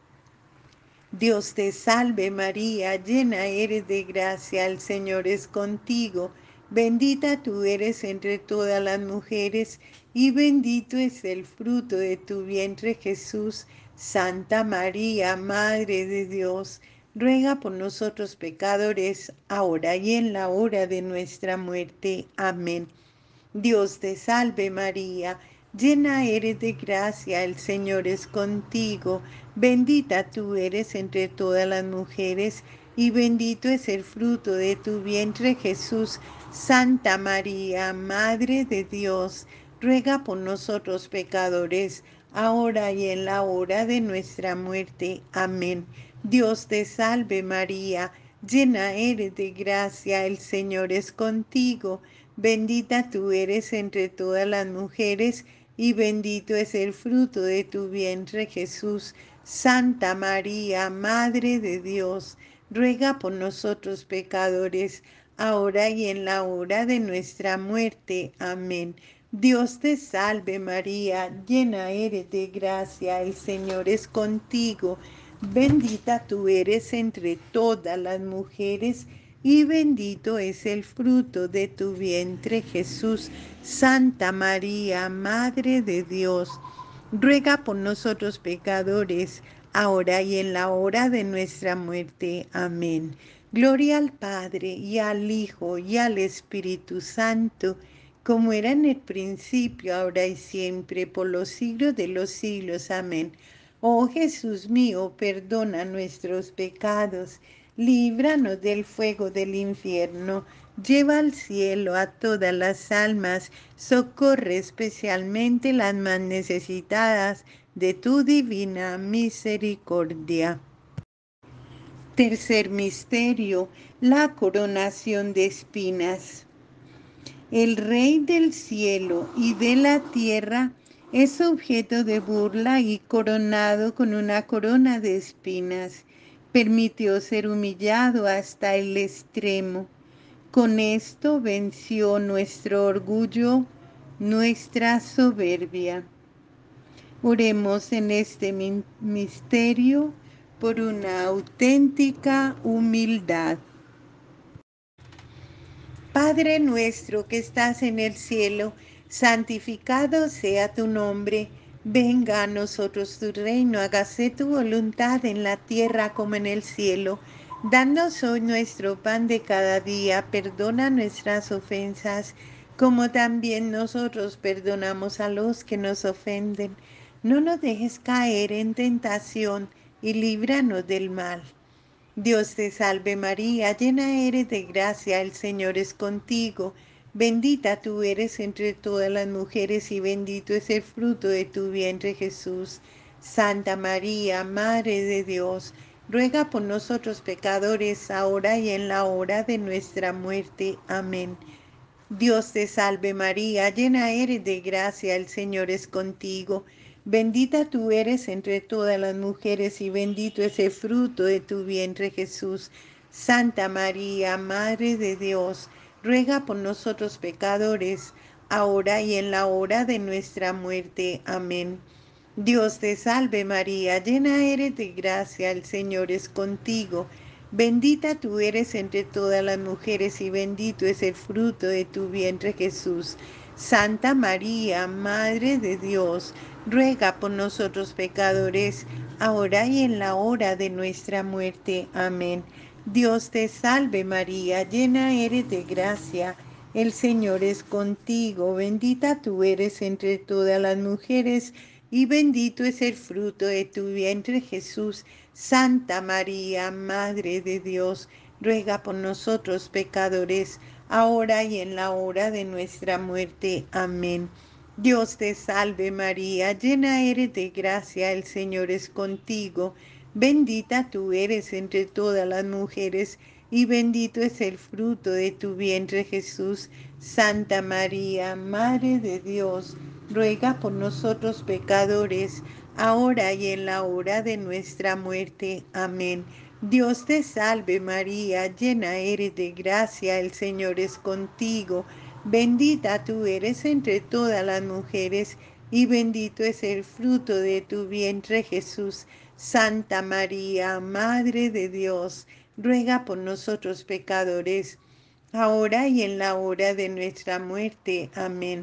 Speaker 1: Dios te salve María, llena eres de gracia, el Señor es contigo. Bendita tú eres entre todas las mujeres, y bendito es el fruto de tu vientre Jesús. Santa María, Madre de Dios, ruega por nosotros pecadores, ahora y en la hora de nuestra muerte. Amén. Dios te salve María, llena eres de gracia, el Señor es contigo, bendita tú eres entre todas las mujeres, y bendito es el fruto de tu vientre Jesús. Santa María, Madre de Dios, ruega por nosotros pecadores, ahora y en la hora de nuestra muerte. Amén. Dios te salve María, llena eres de gracia, el Señor es contigo. Bendita tú eres entre todas las mujeres, y bendito es el fruto de tu vientre Jesús. Santa María, Madre de Dios, ruega por nosotros pecadores, ahora y en la hora de nuestra muerte. Amén. Dios te salve María, llena eres de gracia, el Señor es contigo. Bendita tú eres entre todas las mujeres, y bendito es el fruto de tu vientre Jesús. Santa María, Madre de Dios, ruega por nosotros pecadores, ahora y en la hora de nuestra muerte. Amén. Gloria al Padre, y al Hijo, y al Espíritu Santo, como era en el principio, ahora y siempre, por los siglos de los siglos. Amén. Oh Jesús mío, perdona nuestros pecados, líbranos del fuego del infierno, lleva al cielo a todas las almas, socorre especialmente las más necesitadas de tu divina misericordia. Tercer misterio, la coronación de espinas. El Rey del cielo y de la tierra es objeto de burla y coronado con una corona de espinas. Permitió ser humillado hasta el extremo. Con esto venció nuestro orgullo, nuestra soberbia. Oremos en este misterio por una auténtica humildad. Padre nuestro que estás en el cielo, santificado sea tu nombre. Venga a nosotros tu reino, hágase tu voluntad en la tierra como en el cielo. Danos hoy nuestro pan de cada día, perdona nuestras ofensas, como también nosotros perdonamos a los que nos ofenden. No nos dejes caer en tentación y líbranos del mal. Dios te salve María, llena eres de gracia, el Señor es contigo. Bendita tú eres entre todas las mujeres y bendito es el fruto de tu vientre Jesús. Santa María, Madre de Dios, ruega por nosotros pecadores, ahora y en la hora de nuestra muerte. Amén. Dios te salve María, llena eres de gracia, el Señor es contigo. Bendita tú eres entre todas las mujeres y bendito es el fruto de tu vientre Jesús. Santa María, Madre de Dios, ruega por nosotros pecadores, ahora y en la hora de nuestra muerte. Amén. Dios te salve María, llena eres de gracia, el Señor es contigo. Bendita tú eres entre todas las mujeres y bendito es el fruto de tu vientre Jesús. Santa María, Madre de Dios, ruega por nosotros pecadores, ahora y en la hora de nuestra muerte. Amén. Dios te salve María, llena eres de gracia, el Señor es contigo, bendita tú eres entre todas las mujeres y bendito es el fruto de tu vientre Jesús. Santa María, Madre de Dios, ruega por nosotros pecadores, ahora y en la hora de nuestra muerte. Amén. Dios te salve María, llena eres de gracia, el Señor es contigo. Bendita tú eres entre todas las mujeres, y bendito es el fruto de tu vientre Jesús. Santa María, Madre de Dios, ruega por nosotros pecadores, ahora y en la hora de nuestra muerte. Amén. Dios te salve María, llena eres de gracia, el Señor es contigo. Bendita tú eres entre todas las mujeres, y bendito es el fruto de tu vientre Jesús. Santa María, Madre de Dios, ruega por nosotros pecadores, ahora y en la hora de nuestra muerte. Amén.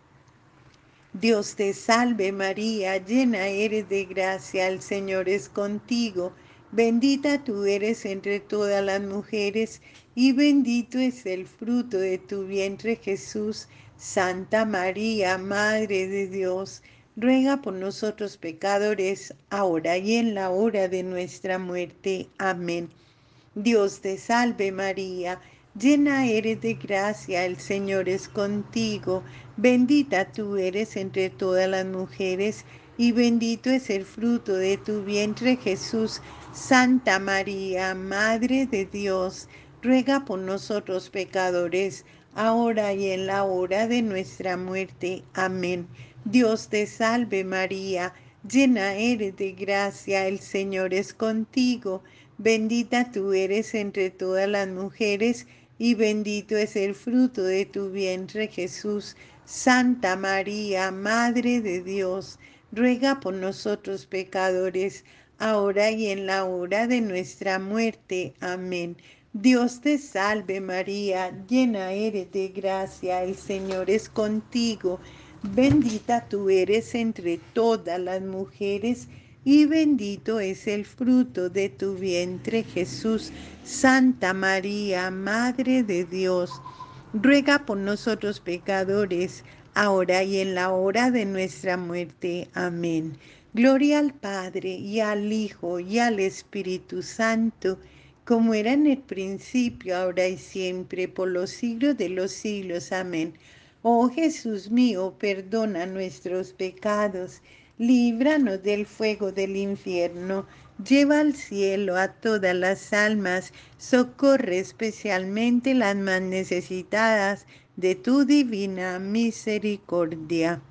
Speaker 1: Dios te salve María, llena eres de gracia, el Señor es contigo. Bendita tú eres entre todas las mujeres, y bendito es el fruto de tu vientre Jesús. Santa María, Madre de Dios, ruega por nosotros pecadores, ahora y en la hora de nuestra muerte. Amén. Dios te salve María, llena eres de gracia, el Señor es contigo, bendita tú eres entre todas las mujeres, y bendito es el fruto de tu vientre Jesús. Santa María, Madre de Dios, ruega por nosotros pecadores, ahora y en la hora de nuestra muerte. Amén. Dios te salve María, llena eres de gracia, el Señor es contigo. Bendita tú eres entre todas las mujeres, y bendito es el fruto de tu vientre Jesús. Santa María, Madre de Dios, ruega por nosotros pecadores, ahora y en la hora de nuestra muerte. Amén. Dios te salve María, llena eres de gracia, el Señor es contigo. Bendita tú eres entre todas las mujeres, y bendito es el fruto de tu vientre Jesús. Santa María, Madre de Dios, ruega por nosotros pecadores, ahora y en la hora de nuestra muerte. Amén. Gloria al Padre, y al Hijo, y al Espíritu Santo, como era en el principio, ahora y siempre, por los siglos de los siglos. Amén. Oh Jesús mío, perdona nuestros pecados, líbranos del fuego del infierno, lleva al cielo a todas las almas, socorre especialmente las más necesitadas de tu divina misericordia.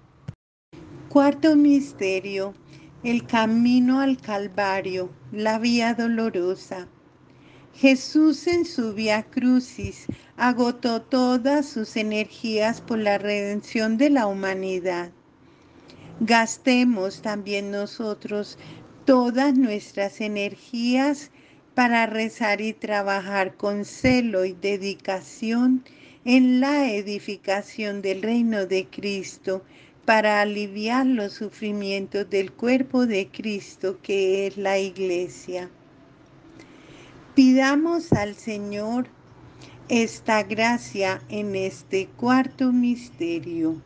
Speaker 1: Cuarto misterio: el camino al Calvario, la vía dolorosa. Jesús en su Vía Crucis agotó todas sus energías por la redención de la humanidad. Gastemos también nosotros todas nuestras energías para rezar y trabajar con celo y dedicación en la edificación del reino de Cristo, para aliviar los sufrimientos del cuerpo de Cristo, que es la Iglesia. Pidamos al Señor esta gracia en este cuarto misterio.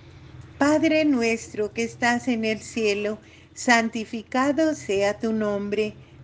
Speaker 1: Padre nuestro que estás en el cielo, santificado sea tu nombre.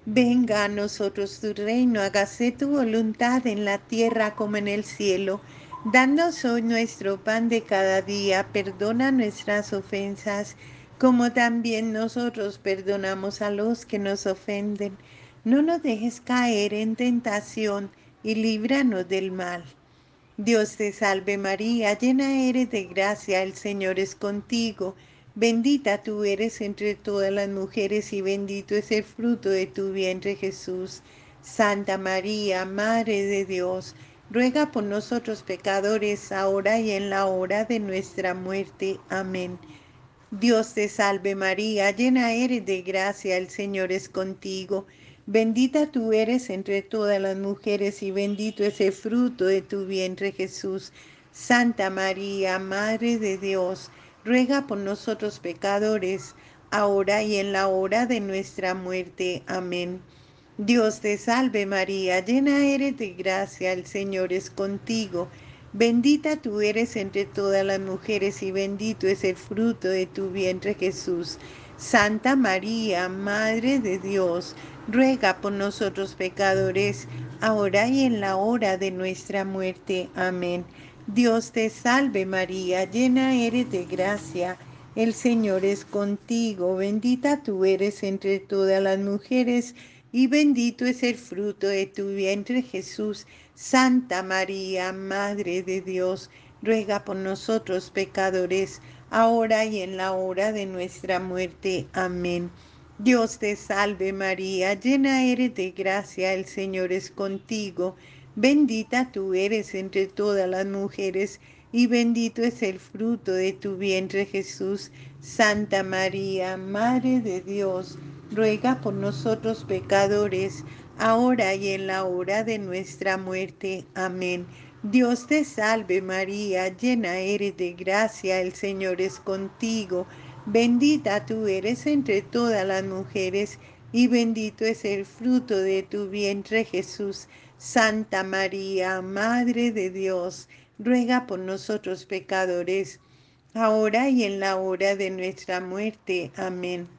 Speaker 1: Venga a nosotros tu reino, hágase tu voluntad en la tierra como en el cielo. Danos hoy nuestro pan de cada día, perdona nuestras ofensas, como también nosotros perdonamos a los que nos ofenden. No nos dejes caer en tentación y líbranos del mal. Dios te salve María, llena eres de gracia, el Señor es contigo. Bendita tú eres entre todas las mujeres y bendito es el fruto de tu vientre Jesús. Santa María, Madre de Dios, ruega por nosotros pecadores, ahora y en la hora de nuestra muerte. Amén. Dios te salve María, llena eres de gracia, el Señor es contigo. Bendita tú eres entre todas las mujeres y bendito es el fruto de tu vientre Jesús. Santa María, Madre de Dios, ruega por nosotros pecadores, ahora y en la hora de nuestra muerte. Amén. Dios te salve María, llena eres de gracia, el Señor es contigo. Bendita tú eres entre todas las mujeres y bendito es el fruto de tu vientre Jesús. Santa María, Madre de Dios, ruega por nosotros pecadores, ahora y en la hora de nuestra muerte. Amén. Dios te salve María, llena eres de gracia, el Señor es contigo, bendita tú eres entre todas las mujeres y bendito es el fruto de tu vientre Jesús. Santa María, Madre de Dios, ruega por nosotros pecadores, ahora y en la hora de nuestra muerte. Amén. Dios te salve María, llena eres de gracia, el Señor es contigo. Bendita tú eres entre todas las mujeres, y bendito es el fruto de tu vientre Jesús. Santa María, Madre de Dios, ruega por nosotros pecadores, ahora y en la hora de nuestra muerte. Amén. Dios te salve María, llena eres de gracia, el Señor es contigo. Bendita tú eres entre todas las mujeres, y bendito es el fruto de tu vientre Jesús. Santa María, Madre de Dios, ruega por nosotros pecadores, ahora y en la hora de nuestra muerte. Amén.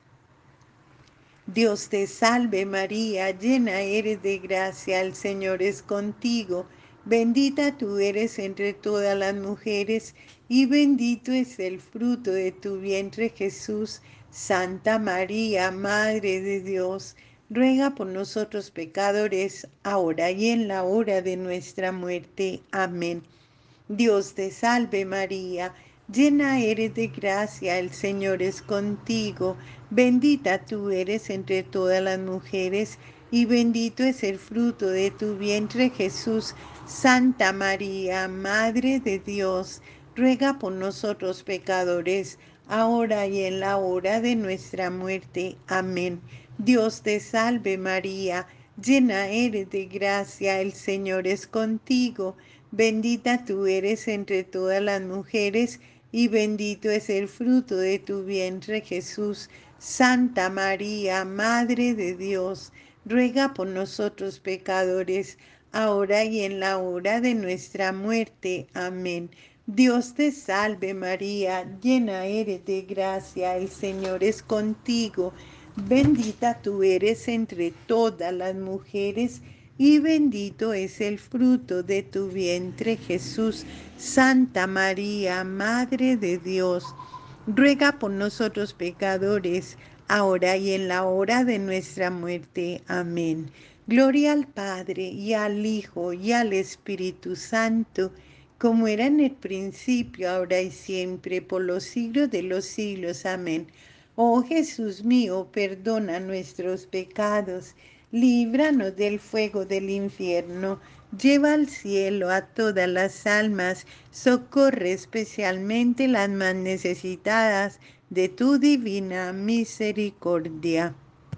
Speaker 1: Dios te salve María, llena eres de gracia, el Señor es contigo. Bendita tú eres entre todas las mujeres, y bendito es el fruto de tu vientre Jesús. Santa María, Madre de Dios, ruega por nosotros pecadores, ahora y en la hora de nuestra muerte. Amén. Dios te salve María, llena eres de gracia, el Señor es contigo, bendita tú eres entre todas las mujeres, y bendito es el fruto de tu vientre Jesús. Santa María, Madre de Dios, ruega por nosotros pecadores, ahora y en la hora de nuestra muerte. Amén. Dios te salve María, llena eres de gracia, el Señor es contigo. Bendita tú eres entre todas las mujeres, y bendito es el fruto de tu vientre Jesús. Santa María, Madre de Dios, ruega por nosotros pecadores, ahora y en la hora de nuestra muerte. Amén. Dios te salve María, llena eres de gracia, el Señor es contigo. Bendita tú eres entre todas las mujeres, y bendito es el fruto de tu vientre Jesús. Santa María, Madre de Dios, ruega por nosotros pecadores, ahora y en la hora de nuestra muerte. Amén. Gloria al Padre, y al Hijo, y al Espíritu Santo, como era en el principio, ahora y siempre, por los siglos de los siglos. Amén. Oh Jesús mío, perdona nuestros pecados, líbranos del fuego del infierno, lleva al cielo a todas las almas, socorre especialmente las más necesitadas de tu divina misericordia.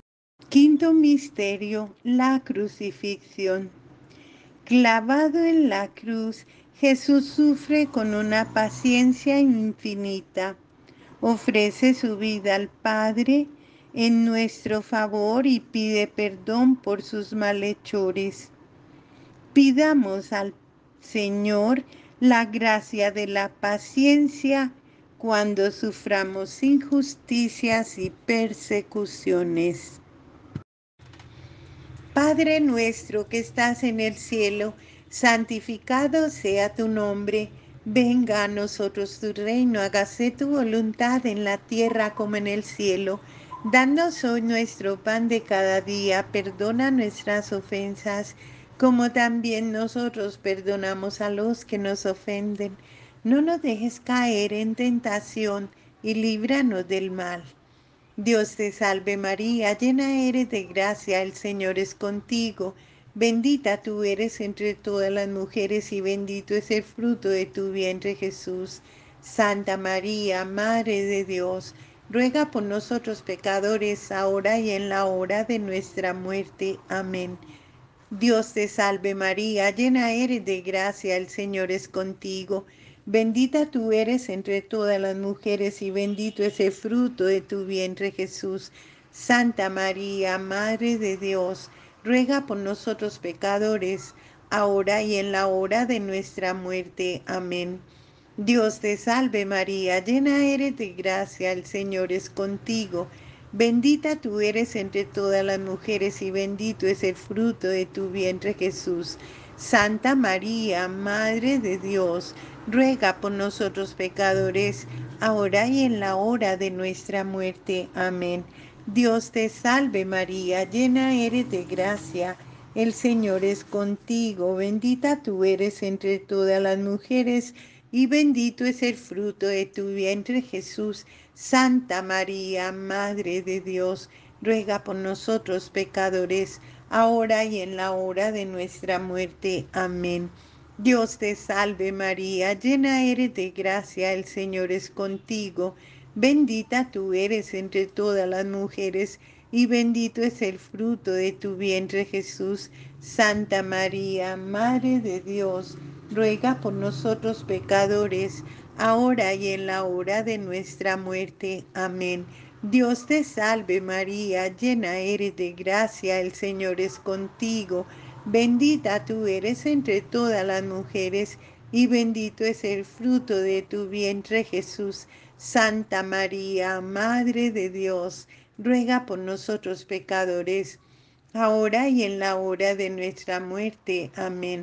Speaker 1: Quinto misterio, la crucifixión. Clavado en la cruz, Jesús sufre con una paciencia infinita. Ofrece su vida al Padre en nuestro favor y pide perdón por sus malhechores. Pidamos al Señor la gracia de la paciencia cuando suframos injusticias y persecuciones. Padre nuestro que estás en el cielo, santificado sea tu nombre. Venga a nosotros tu reino, hágase tu voluntad en la tierra como en el cielo. Danos hoy nuestro pan de cada día, perdona nuestras ofensas, como también nosotros perdonamos a los que nos ofenden. No nos dejes caer en tentación y líbranos del mal. Dios te salve María, llena eres de gracia, el Señor es contigo. Bendita tú eres entre todas las mujeres y bendito es el fruto de tu vientre Jesús. Santa María, Madre de Dios, ruega por nosotros pecadores, ahora y en la hora de nuestra muerte. Amén. Dios te salve María, llena eres de gracia, el Señor es contigo. Bendita tú eres entre todas las mujeres y bendito es el fruto de tu vientre Jesús. Santa María, Madre de Dios, ruega por nosotros pecadores, ahora y en la hora de nuestra muerte. Amén. Dios te salve María, llena eres de gracia, el Señor es contigo. Bendita tú eres entre todas las mujeres y bendito es el fruto de tu vientre Jesús. Santa María, Madre de Dios, ruega por nosotros pecadores, ahora y en la hora de nuestra muerte. Amén. Dios te salve María, llena eres de gracia, el Señor es contigo, bendita tú eres entre todas las mujeres y bendito es el fruto de tu vientre Jesús. Santa María, Madre de Dios, ruega por nosotros pecadores, ahora y en la hora de nuestra muerte. Amén. Dios te salve María, llena eres de gracia, el Señor es contigo. Bendita tú eres entre todas las mujeres y bendito es el fruto de tu vientre Jesús. Santa María, Madre de Dios, ruega por nosotros pecadores, ahora y en la hora de nuestra muerte. Amén. Dios te salve María, llena eres de gracia, el Señor es contigo. Bendita tú eres entre todas las mujeres y bendito es el fruto de tu vientre Jesús. Santa María, Madre de Dios, ruega por nosotros pecadores, ahora y en la hora de nuestra muerte. Amén.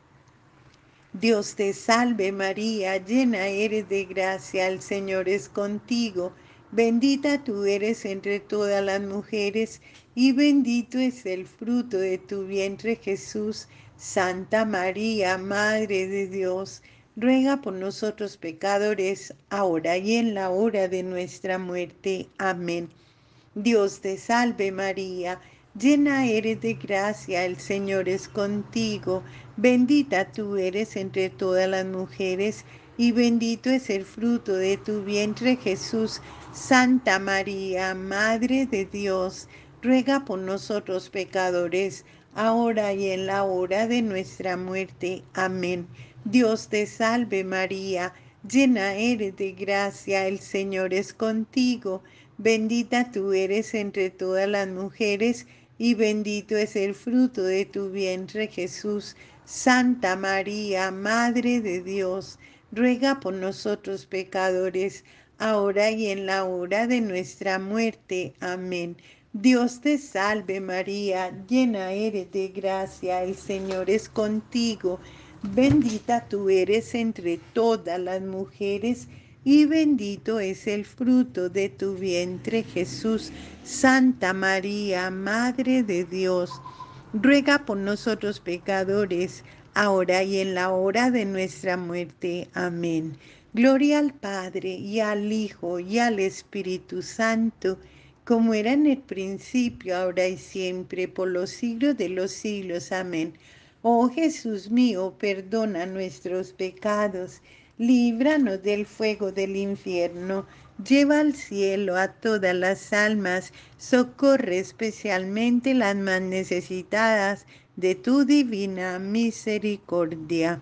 Speaker 1: Dios te salve María, llena eres de gracia, el Señor es contigo. Bendita tú eres entre todas las mujeres y bendito es el fruto de tu vientre Jesús. Santa María, Madre de Dios, ruega por nosotros pecadores, ahora y en la hora de nuestra muerte. Amén. Dios te salve María, llena eres de gracia, el Señor es contigo, bendita tú eres entre todas las mujeres y bendito es el fruto de tu vientre Jesús. Santa María, Madre de Dios, ruega por nosotros pecadores, ahora y en la hora de nuestra muerte. Amén. Dios te salve María, llena eres de gracia, el Señor es contigo. Bendita tú eres entre todas las mujeres y bendito es el fruto de tu vientre Jesús. Santa María, Madre de Dios, ruega por nosotros pecadores, ahora y en la hora de nuestra muerte. Amén. Dios te salve María, llena eres de gracia, el Señor es contigo. Bendita tú eres entre todas las mujeres y bendito es el fruto de tu vientre Jesús. Santa María, Madre de Dios, ruega por nosotros pecadores, ahora y en la hora de nuestra muerte. Amén. Gloria al Padre y al Hijo y al Espíritu Santo, como era en el principio, ahora y siempre, por los siglos de los siglos. Amén. Oh Jesús mío, perdona nuestros pecados, líbranos del fuego del infierno, lleva al cielo a todas las almas, socorre especialmente las más necesitadas de tu divina misericordia.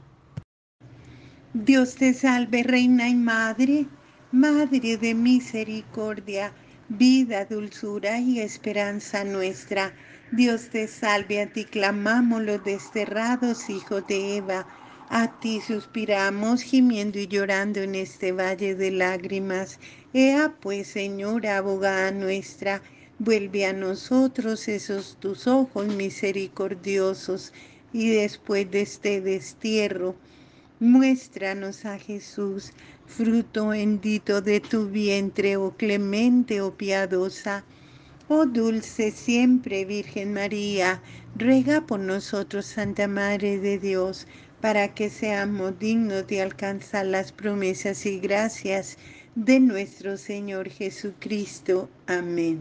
Speaker 1: Dios te salve, Reina y Madre, Madre de misericordia, vida, dulzura y esperanza nuestra. Dios te salve, a ti clamamos los desterrados hijos de Eva, a ti suspiramos gimiendo y llorando en este valle de lágrimas. Ea pues, Señora, abogada nuestra, Vuelve a nosotros esos tus ojos misericordiosos, y después de este destierro, muéstranos a Jesús, fruto bendito de tu vientre, oh clemente, oh piadosa. Oh dulce siempre Virgen María, ruega por nosotros, Santa Madre de Dios, para que seamos dignos de alcanzar las promesas y gracias de nuestro Señor Jesucristo. Amén.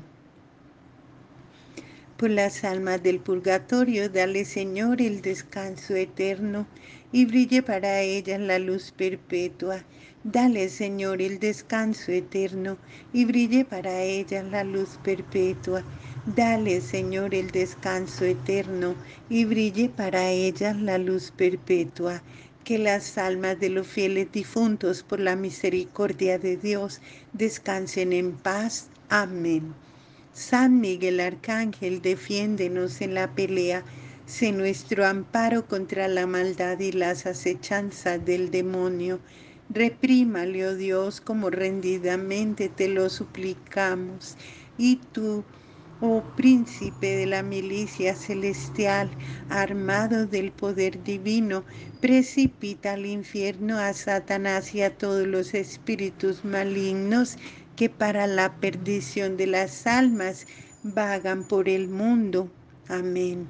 Speaker 1: Por las almas del purgatorio, dale, Señor, el descanso eterno, y brille para ellas la luz perpetua. Dale, Señor, el descanso eterno, y brille para ellas la luz perpetua. Dale, Señor, el descanso eterno, y brille para ellas la luz perpetua. Que las almas de los fieles difuntos, por la misericordia de Dios, descansen en paz. Amén. San Miguel Arcángel, defiéndenos en la pelea, sé nuestro amparo contra la maldad y las acechanzas del demonio. Reprímale, oh Dios, como rendidamente te lo suplicamos. Y tú, oh príncipe de la milicia celestial, armado del poder divino, precipita al infierno a Satanás y a todos los espíritus malignos que para la perdición de las almas vagan por el mundo. Amén.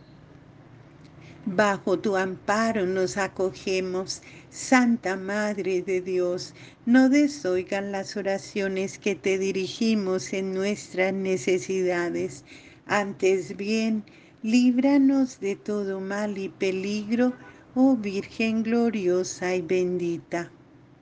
Speaker 1: Bajo tu amparo nos acogemos, Santa Madre de Dios. No desoigan las oraciones que te dirigimos en nuestras necesidades. Antes bien, líbranos de todo mal y peligro, oh Virgen gloriosa y bendita.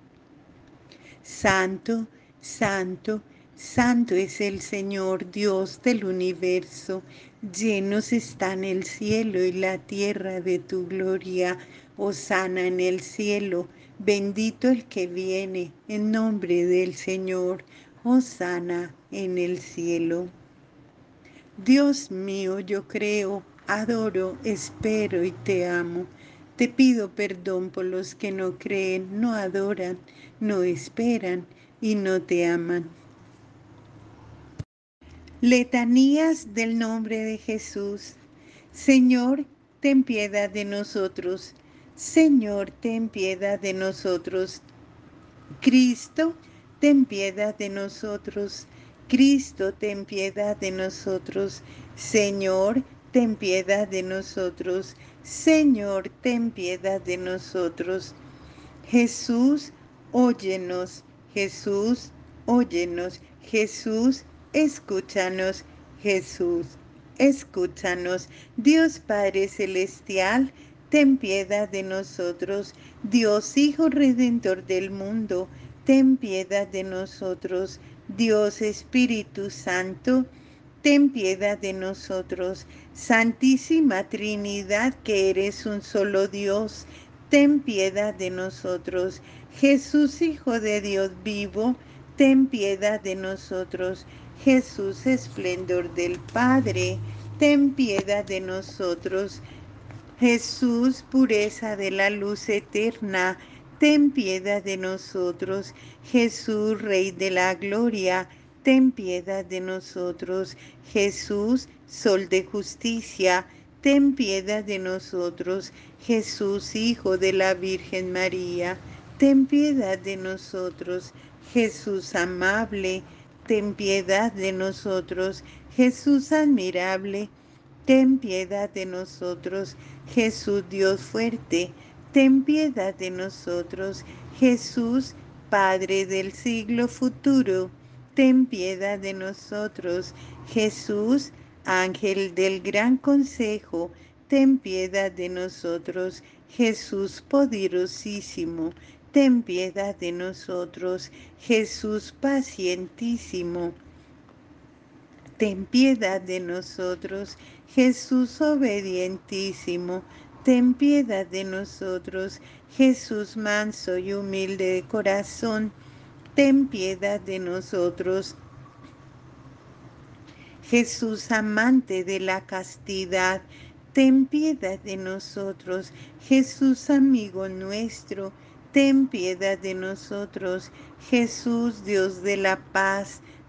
Speaker 1: Santo, santo, santo es el Señor Dios del universo. Llenos están el cielo y la tierra de tu gloria. Hosana en el cielo. Bendito el que viene en nombre del Señor. Hosana en el cielo. Dios mío, yo creo, adoro, espero y te amo. Te pido perdón por los que no creen, no adoran, no esperan y no te aman. Letanías del nombre de Jesús. Señor, ten piedad de nosotros. Señor, ten piedad de nosotros. Cristo, ten piedad de nosotros. Cristo, ten piedad de nosotros. Señor, ten piedad de nosotros. Señor, ten piedad de nosotros. Jesús, óyenos. Jesús, óyenos. Jesús, escúchanos. Jesús, escúchanos. Dios Padre Celestial, ten piedad de nosotros. Dios Hijo Redentor del mundo, ten piedad de nosotros. Dios Espíritu Santo, ten piedad de nosotros. Santísima Trinidad, que eres un solo Dios, ten piedad de nosotros. Jesús, Hijo de Dios vivo, ten piedad de nosotros. Jesús, esplendor del Padre, ten piedad de nosotros. Jesús, pureza de la luz eterna, ten piedad de nosotros. Jesús, Rey de la gloria, ten piedad de nosotros. Jesús, Sol de justicia, ten piedad de nosotros. Jesús, Hijo de la Virgen María, ten piedad de nosotros. Jesús amable, ten piedad de nosotros. Jesús admirable, ten piedad de nosotros. Jesús Dios fuerte, ten piedad de nosotros. Jesús, Padre del siglo futuro, ten piedad de nosotros. Jesús, Ángel del gran consejo, ten piedad de nosotros. Jesús poderosísimo, ten piedad de nosotros. Jesús pacientísimo, ten piedad de nosotros. Jesús obedientísimo, ten piedad de nosotros. Jesús manso y humilde de corazón, ten piedad de nosotros. Jesús amante de la castidad, ten piedad de nosotros. Jesús amigo nuestro, ten piedad de nosotros. Jesús Dios de la paz,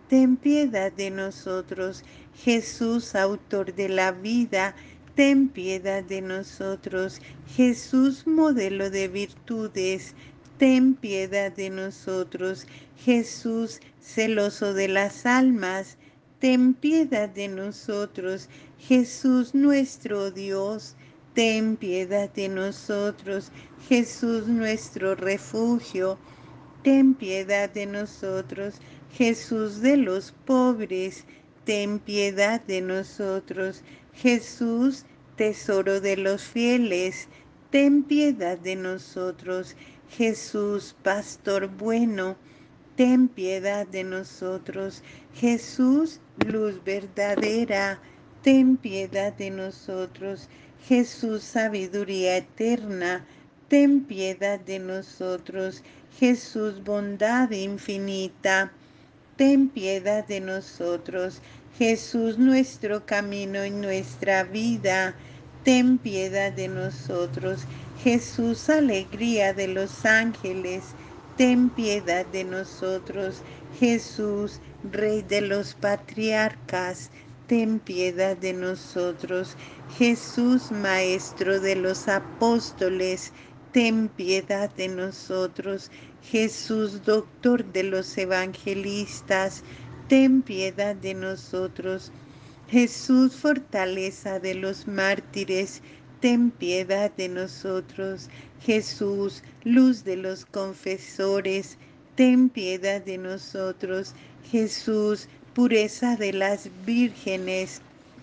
Speaker 1: ten piedad de nosotros. Jesús, autor de la vida, ten piedad de nosotros. Jesús, modelo de virtudes, ten piedad de nosotros. Jesús, celoso de las almas, ten piedad de nosotros. Jesús, nuestro Dios, ten piedad de nosotros. Jesús, nuestro refugio, ten piedad de nosotros. Jesús de los pobres, ten piedad de nosotros. Jesús, tesoro de los fieles, ten piedad de nosotros. Jesús, pastor bueno, ten piedad de nosotros. Jesús, luz verdadera, ten piedad de nosotros. Jesús, sabiduría eterna, ten piedad de nosotros. Jesús, bondad infinita, ten piedad de nosotros. Jesús, nuestro camino y nuestra vida, ten piedad de nosotros. Jesús, alegría de los ángeles, ten piedad de nosotros. Jesús, Rey de los patriarcas, ten piedad de nosotros. Jesús, Maestro de los apóstoles, ten piedad de nosotros. Jesús, doctor de los evangelistas, ten piedad de nosotros. Jesús, fortaleza de los mártires, ten piedad de nosotros. Jesús, luz de los confesores, ten piedad de nosotros. Jesús, pureza de las vírgenes,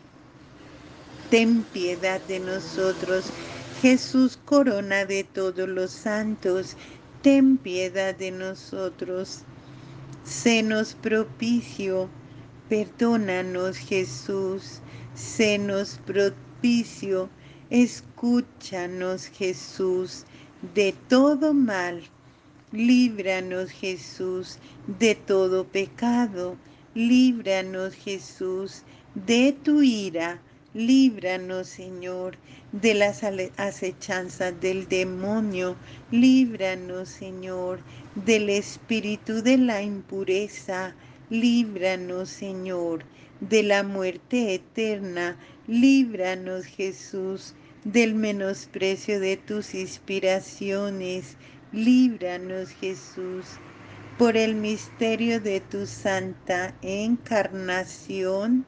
Speaker 1: ten piedad de nosotros. Jesús, corona de todos los santos, ten piedad de nosotros. Senos propicio, perdónanos Jesús. Senos propicio, escúchanos Jesús. De todo mal, líbranos Jesús. De todo pecado, líbranos Jesús. De tu ira, líbranos Señor. De las acechanzas del demonio, líbranos Señor. Del espíritu de la impureza, líbranos Señor. De la muerte eterna, líbranos Jesús. Del menosprecio de tus inspiraciones, líbranos Jesús. Por el misterio de tu santa encarnación,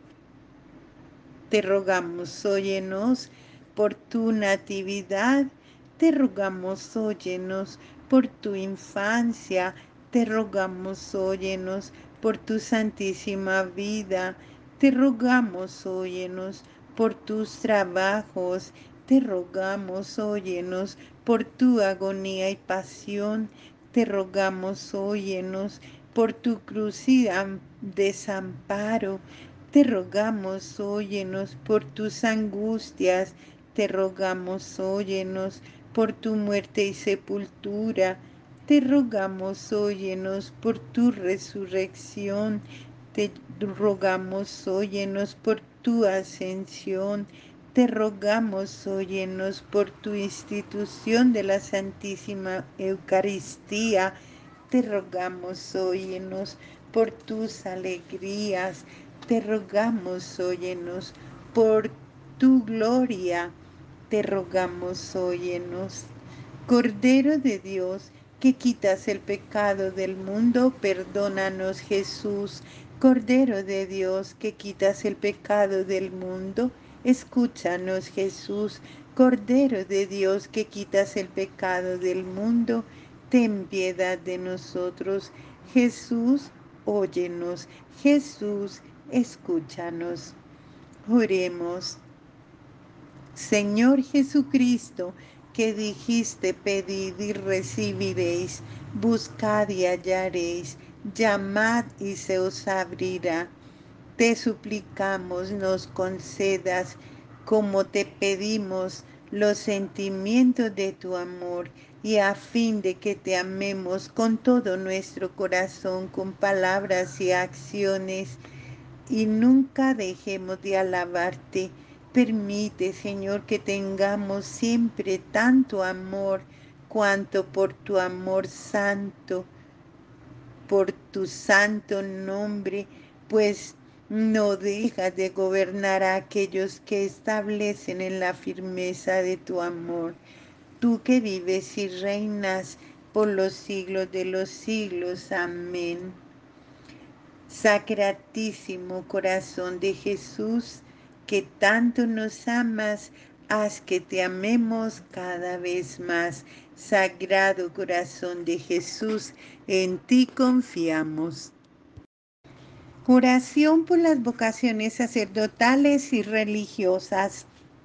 Speaker 1: te rogamos, óyenos. Por tu natividad, te rogamos, óyenos. Por tu infancia, te rogamos, óyenos. Por tu santísima vida, te rogamos, óyenos. Por tus trabajos, te rogamos, óyenos. Por tu agonía y pasión, te rogamos, óyenos. Por tu cruz y desamparo, te rogamos, óyenos. Por tus angustias, te rogamos, óyenos. Por tu muerte y sepultura, te rogamos, óyenos. Por tu resurrección, te rogamos, óyenos. Por tu ascensión, te rogamos, óyenos. Por tu institución de la Santísima Eucaristía, te rogamos, óyenos. Por tus alegrías, te rogamos, óyenos. Por tu gloria, te rogamos, óyenos. Cordero de Dios, que quitas el pecado del mundo, perdónanos Jesús. Cordero de Dios, que quitas el pecado del mundo, escúchanos Jesús. Cordero de Dios, que quitas el pecado del mundo, ten piedad de nosotros. Jesús, óyenos. Jesús, escúchanos. Oremos. Señor Jesucristo, que dijiste: pedid y recibiréis, buscad y hallaréis, llamad y se os abrirá. Te suplicamos nos concedas, como te pedimos, los sentimientos de tu amor, y a fin de que te amemos con todo nuestro corazón, con palabras y acciones, y nunca dejemos de alabarte. Permite, Señor, que tengamos siempre tanto amor, cuanto por tu amor santo por tu santo nombre, pues no dejas de gobernar a aquellos que establecen en la firmeza de tu amor. Tú que vives y reinas por los siglos de los siglos. Amén. Sacratísimo corazón de Jesús, que tanto nos amas, haz que te amemos cada vez más. Sagrado corazón de Jesús, en ti confiamos. Oración por las vocaciones sacerdotales y religiosas.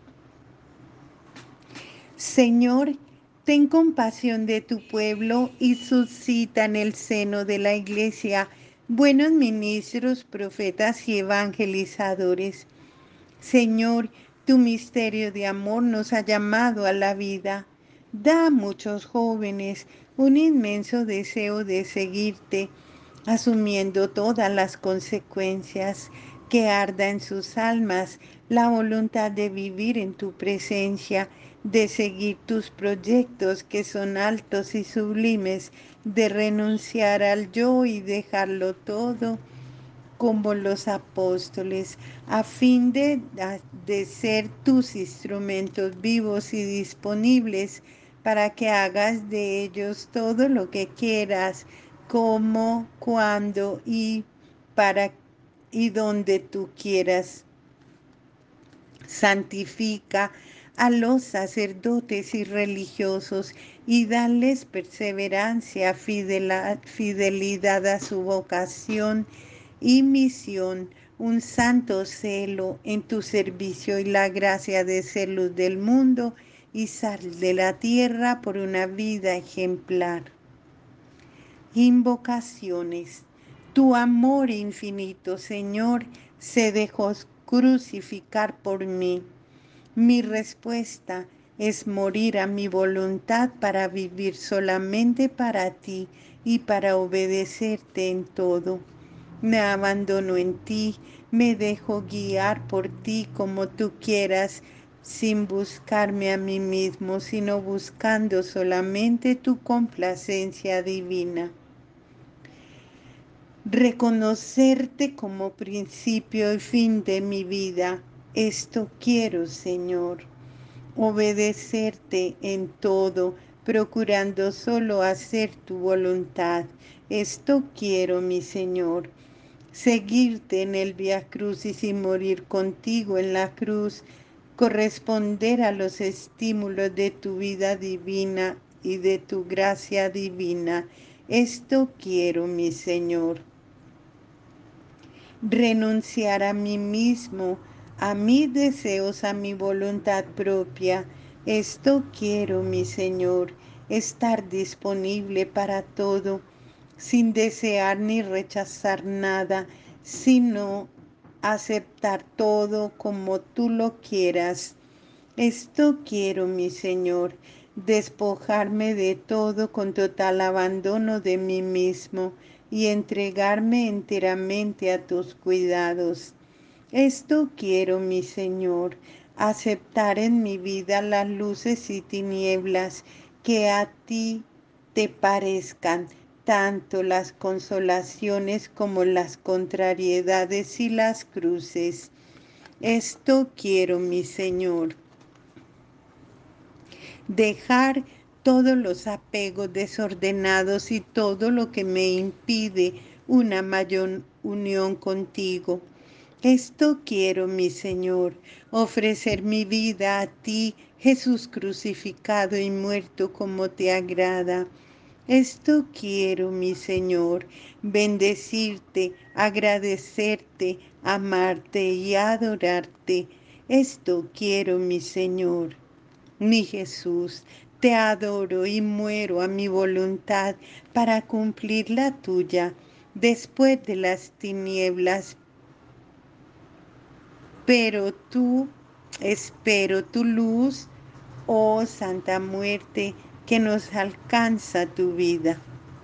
Speaker 1: Señor, ten compasión de tu pueblo y suscita en el seno de la Iglesia buenos ministros, profetas y evangelizadores. Señor, tu misterio de amor nos ha llamado a la vida. Da a muchos jóvenes un inmenso deseo de seguirte, asumiendo todas las consecuencias, que arda en sus almas la voluntad de vivir en tu presencia, de seguir tus proyectos que son altos y sublimes, de renunciar al yo y dejarlo todo como los apóstoles, a fin de, de ser tus instrumentos vivos y disponibles para que hagas de ellos todo lo que quieras, como, cuando y para y donde tú quieras. Santifica a los sacerdotes y religiosos y dales perseverancia, fidelidad a su vocación y misión, un santo celo en tu servicio y la gracia de ser luz del mundo y sal de la tierra por una vida ejemplar. Invocaciones. Tu amor infinito, Señor, se dejó crucificar por mí. Mi respuesta es morir a mi voluntad para vivir solamente para ti y para obedecerte en todo. Me abandono en ti, me dejo guiar por ti como tú quieras, sin buscarme a mí mismo, sino buscando solamente tu complacencia divina. Reconocerte como principio y fin de mi vida. Esto quiero, Señor. Obedecerte en todo, procurando solo hacer tu voluntad. Esto quiero, mi Señor. Seguirte en el Vía Crucis y morir contigo en la cruz. Corresponder a los estímulos de tu vida divina y de tu gracia divina. Esto quiero, mi Señor. Renunciar a mí mismo, a mis deseos, a mi voluntad propia. Esto quiero, mi Señor, estar disponible para todo, sin desear ni rechazar nada, sino aceptar todo como tú lo quieras. Esto quiero, mi Señor, despojarme de todo con total abandono de mí mismo y entregarme enteramente a tus cuidados. Esto quiero, mi Señor, aceptar en mi vida las luces y tinieblas que a ti te parezcan, tanto las consolaciones como las contrariedades y las cruces. Esto quiero, mi Señor. Dejar todos los apegos desordenados y todo lo que me impide una mayor unión contigo. Esto quiero, mi Señor, ofrecer mi vida a ti, Jesús crucificado y muerto como te agrada. Esto quiero, mi Señor, bendecirte, agradecerte, amarte y adorarte. Esto quiero, mi Señor. Mi Jesús, te adoro y muero a mi voluntad para cumplir la tuya después de las tinieblas. Pero tú, espero tu luz, oh Santa Muerte, que nos alcanza tu vida.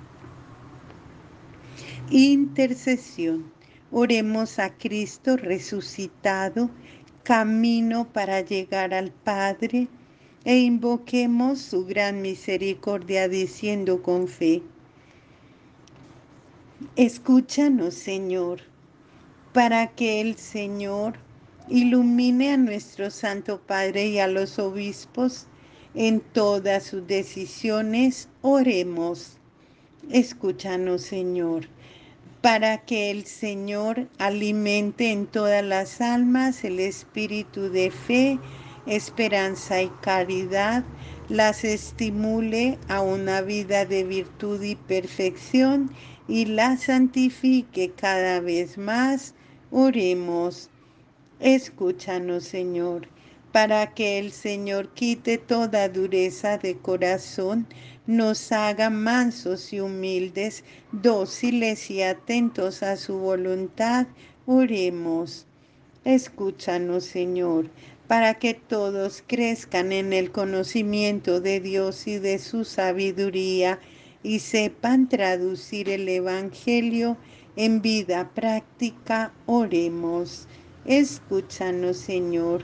Speaker 1: Intercesión. Oremos a Cristo resucitado, camino para llegar al Padre, e invoquemos su gran misericordia diciendo con fe: Escúchanos, Señor, para que el Señor ilumine a nuestro Santo Padre y a los obispos en todas sus decisiones. Oremos. Escúchanos, Señor, para que el Señor alimente en todas las almas el espíritu de fe, esperanza y caridad, las estimule a una vida de virtud y perfección y las santifique cada vez más. Oremos. Escúchanos, Señor, para que el Señor quite toda dureza de corazón, nos haga mansos y humildes, dóciles y atentos a su voluntad. Oremos. Escúchanos, Señor, para que todos crezcan en el conocimiento de Dios y de su sabiduría y sepan traducir el Evangelio en vida práctica. Oremos. Escúchanos, Señor,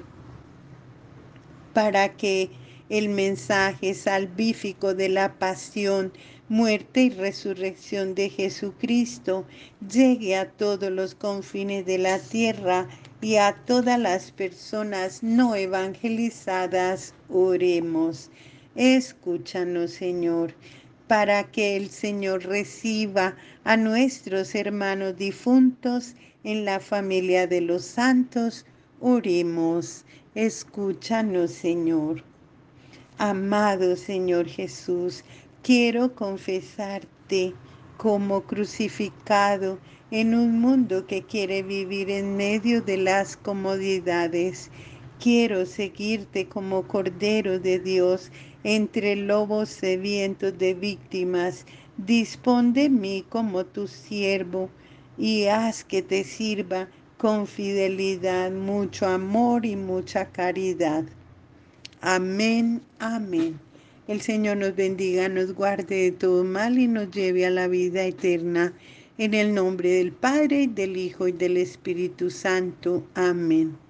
Speaker 1: para que el mensaje salvífico de la pasión, muerte y resurrección de Jesucristo llegue a todos los confines de la tierra y a todas las personas no evangelizadas. Oremos. Escúchanos, Señor, para que el Señor reciba a nuestros hermanos difuntos en la familia de los santos. Oremos. Escúchanos, Señor. Amado Señor Jesús, quiero confesarte como crucificado en un mundo que quiere vivir en medio de las comodidades. Quiero seguirte como Cordero de Dios entre lobos sedientos de víctimas. Dispón de mí como tu siervo y haz que te sirva con fidelidad, mucho amor y mucha caridad. Amén, amén. El Señor nos bendiga, nos guarde de todo mal y nos lleve a la vida eterna. En el nombre del Padre, y del Hijo, y del Espíritu Santo. Amén.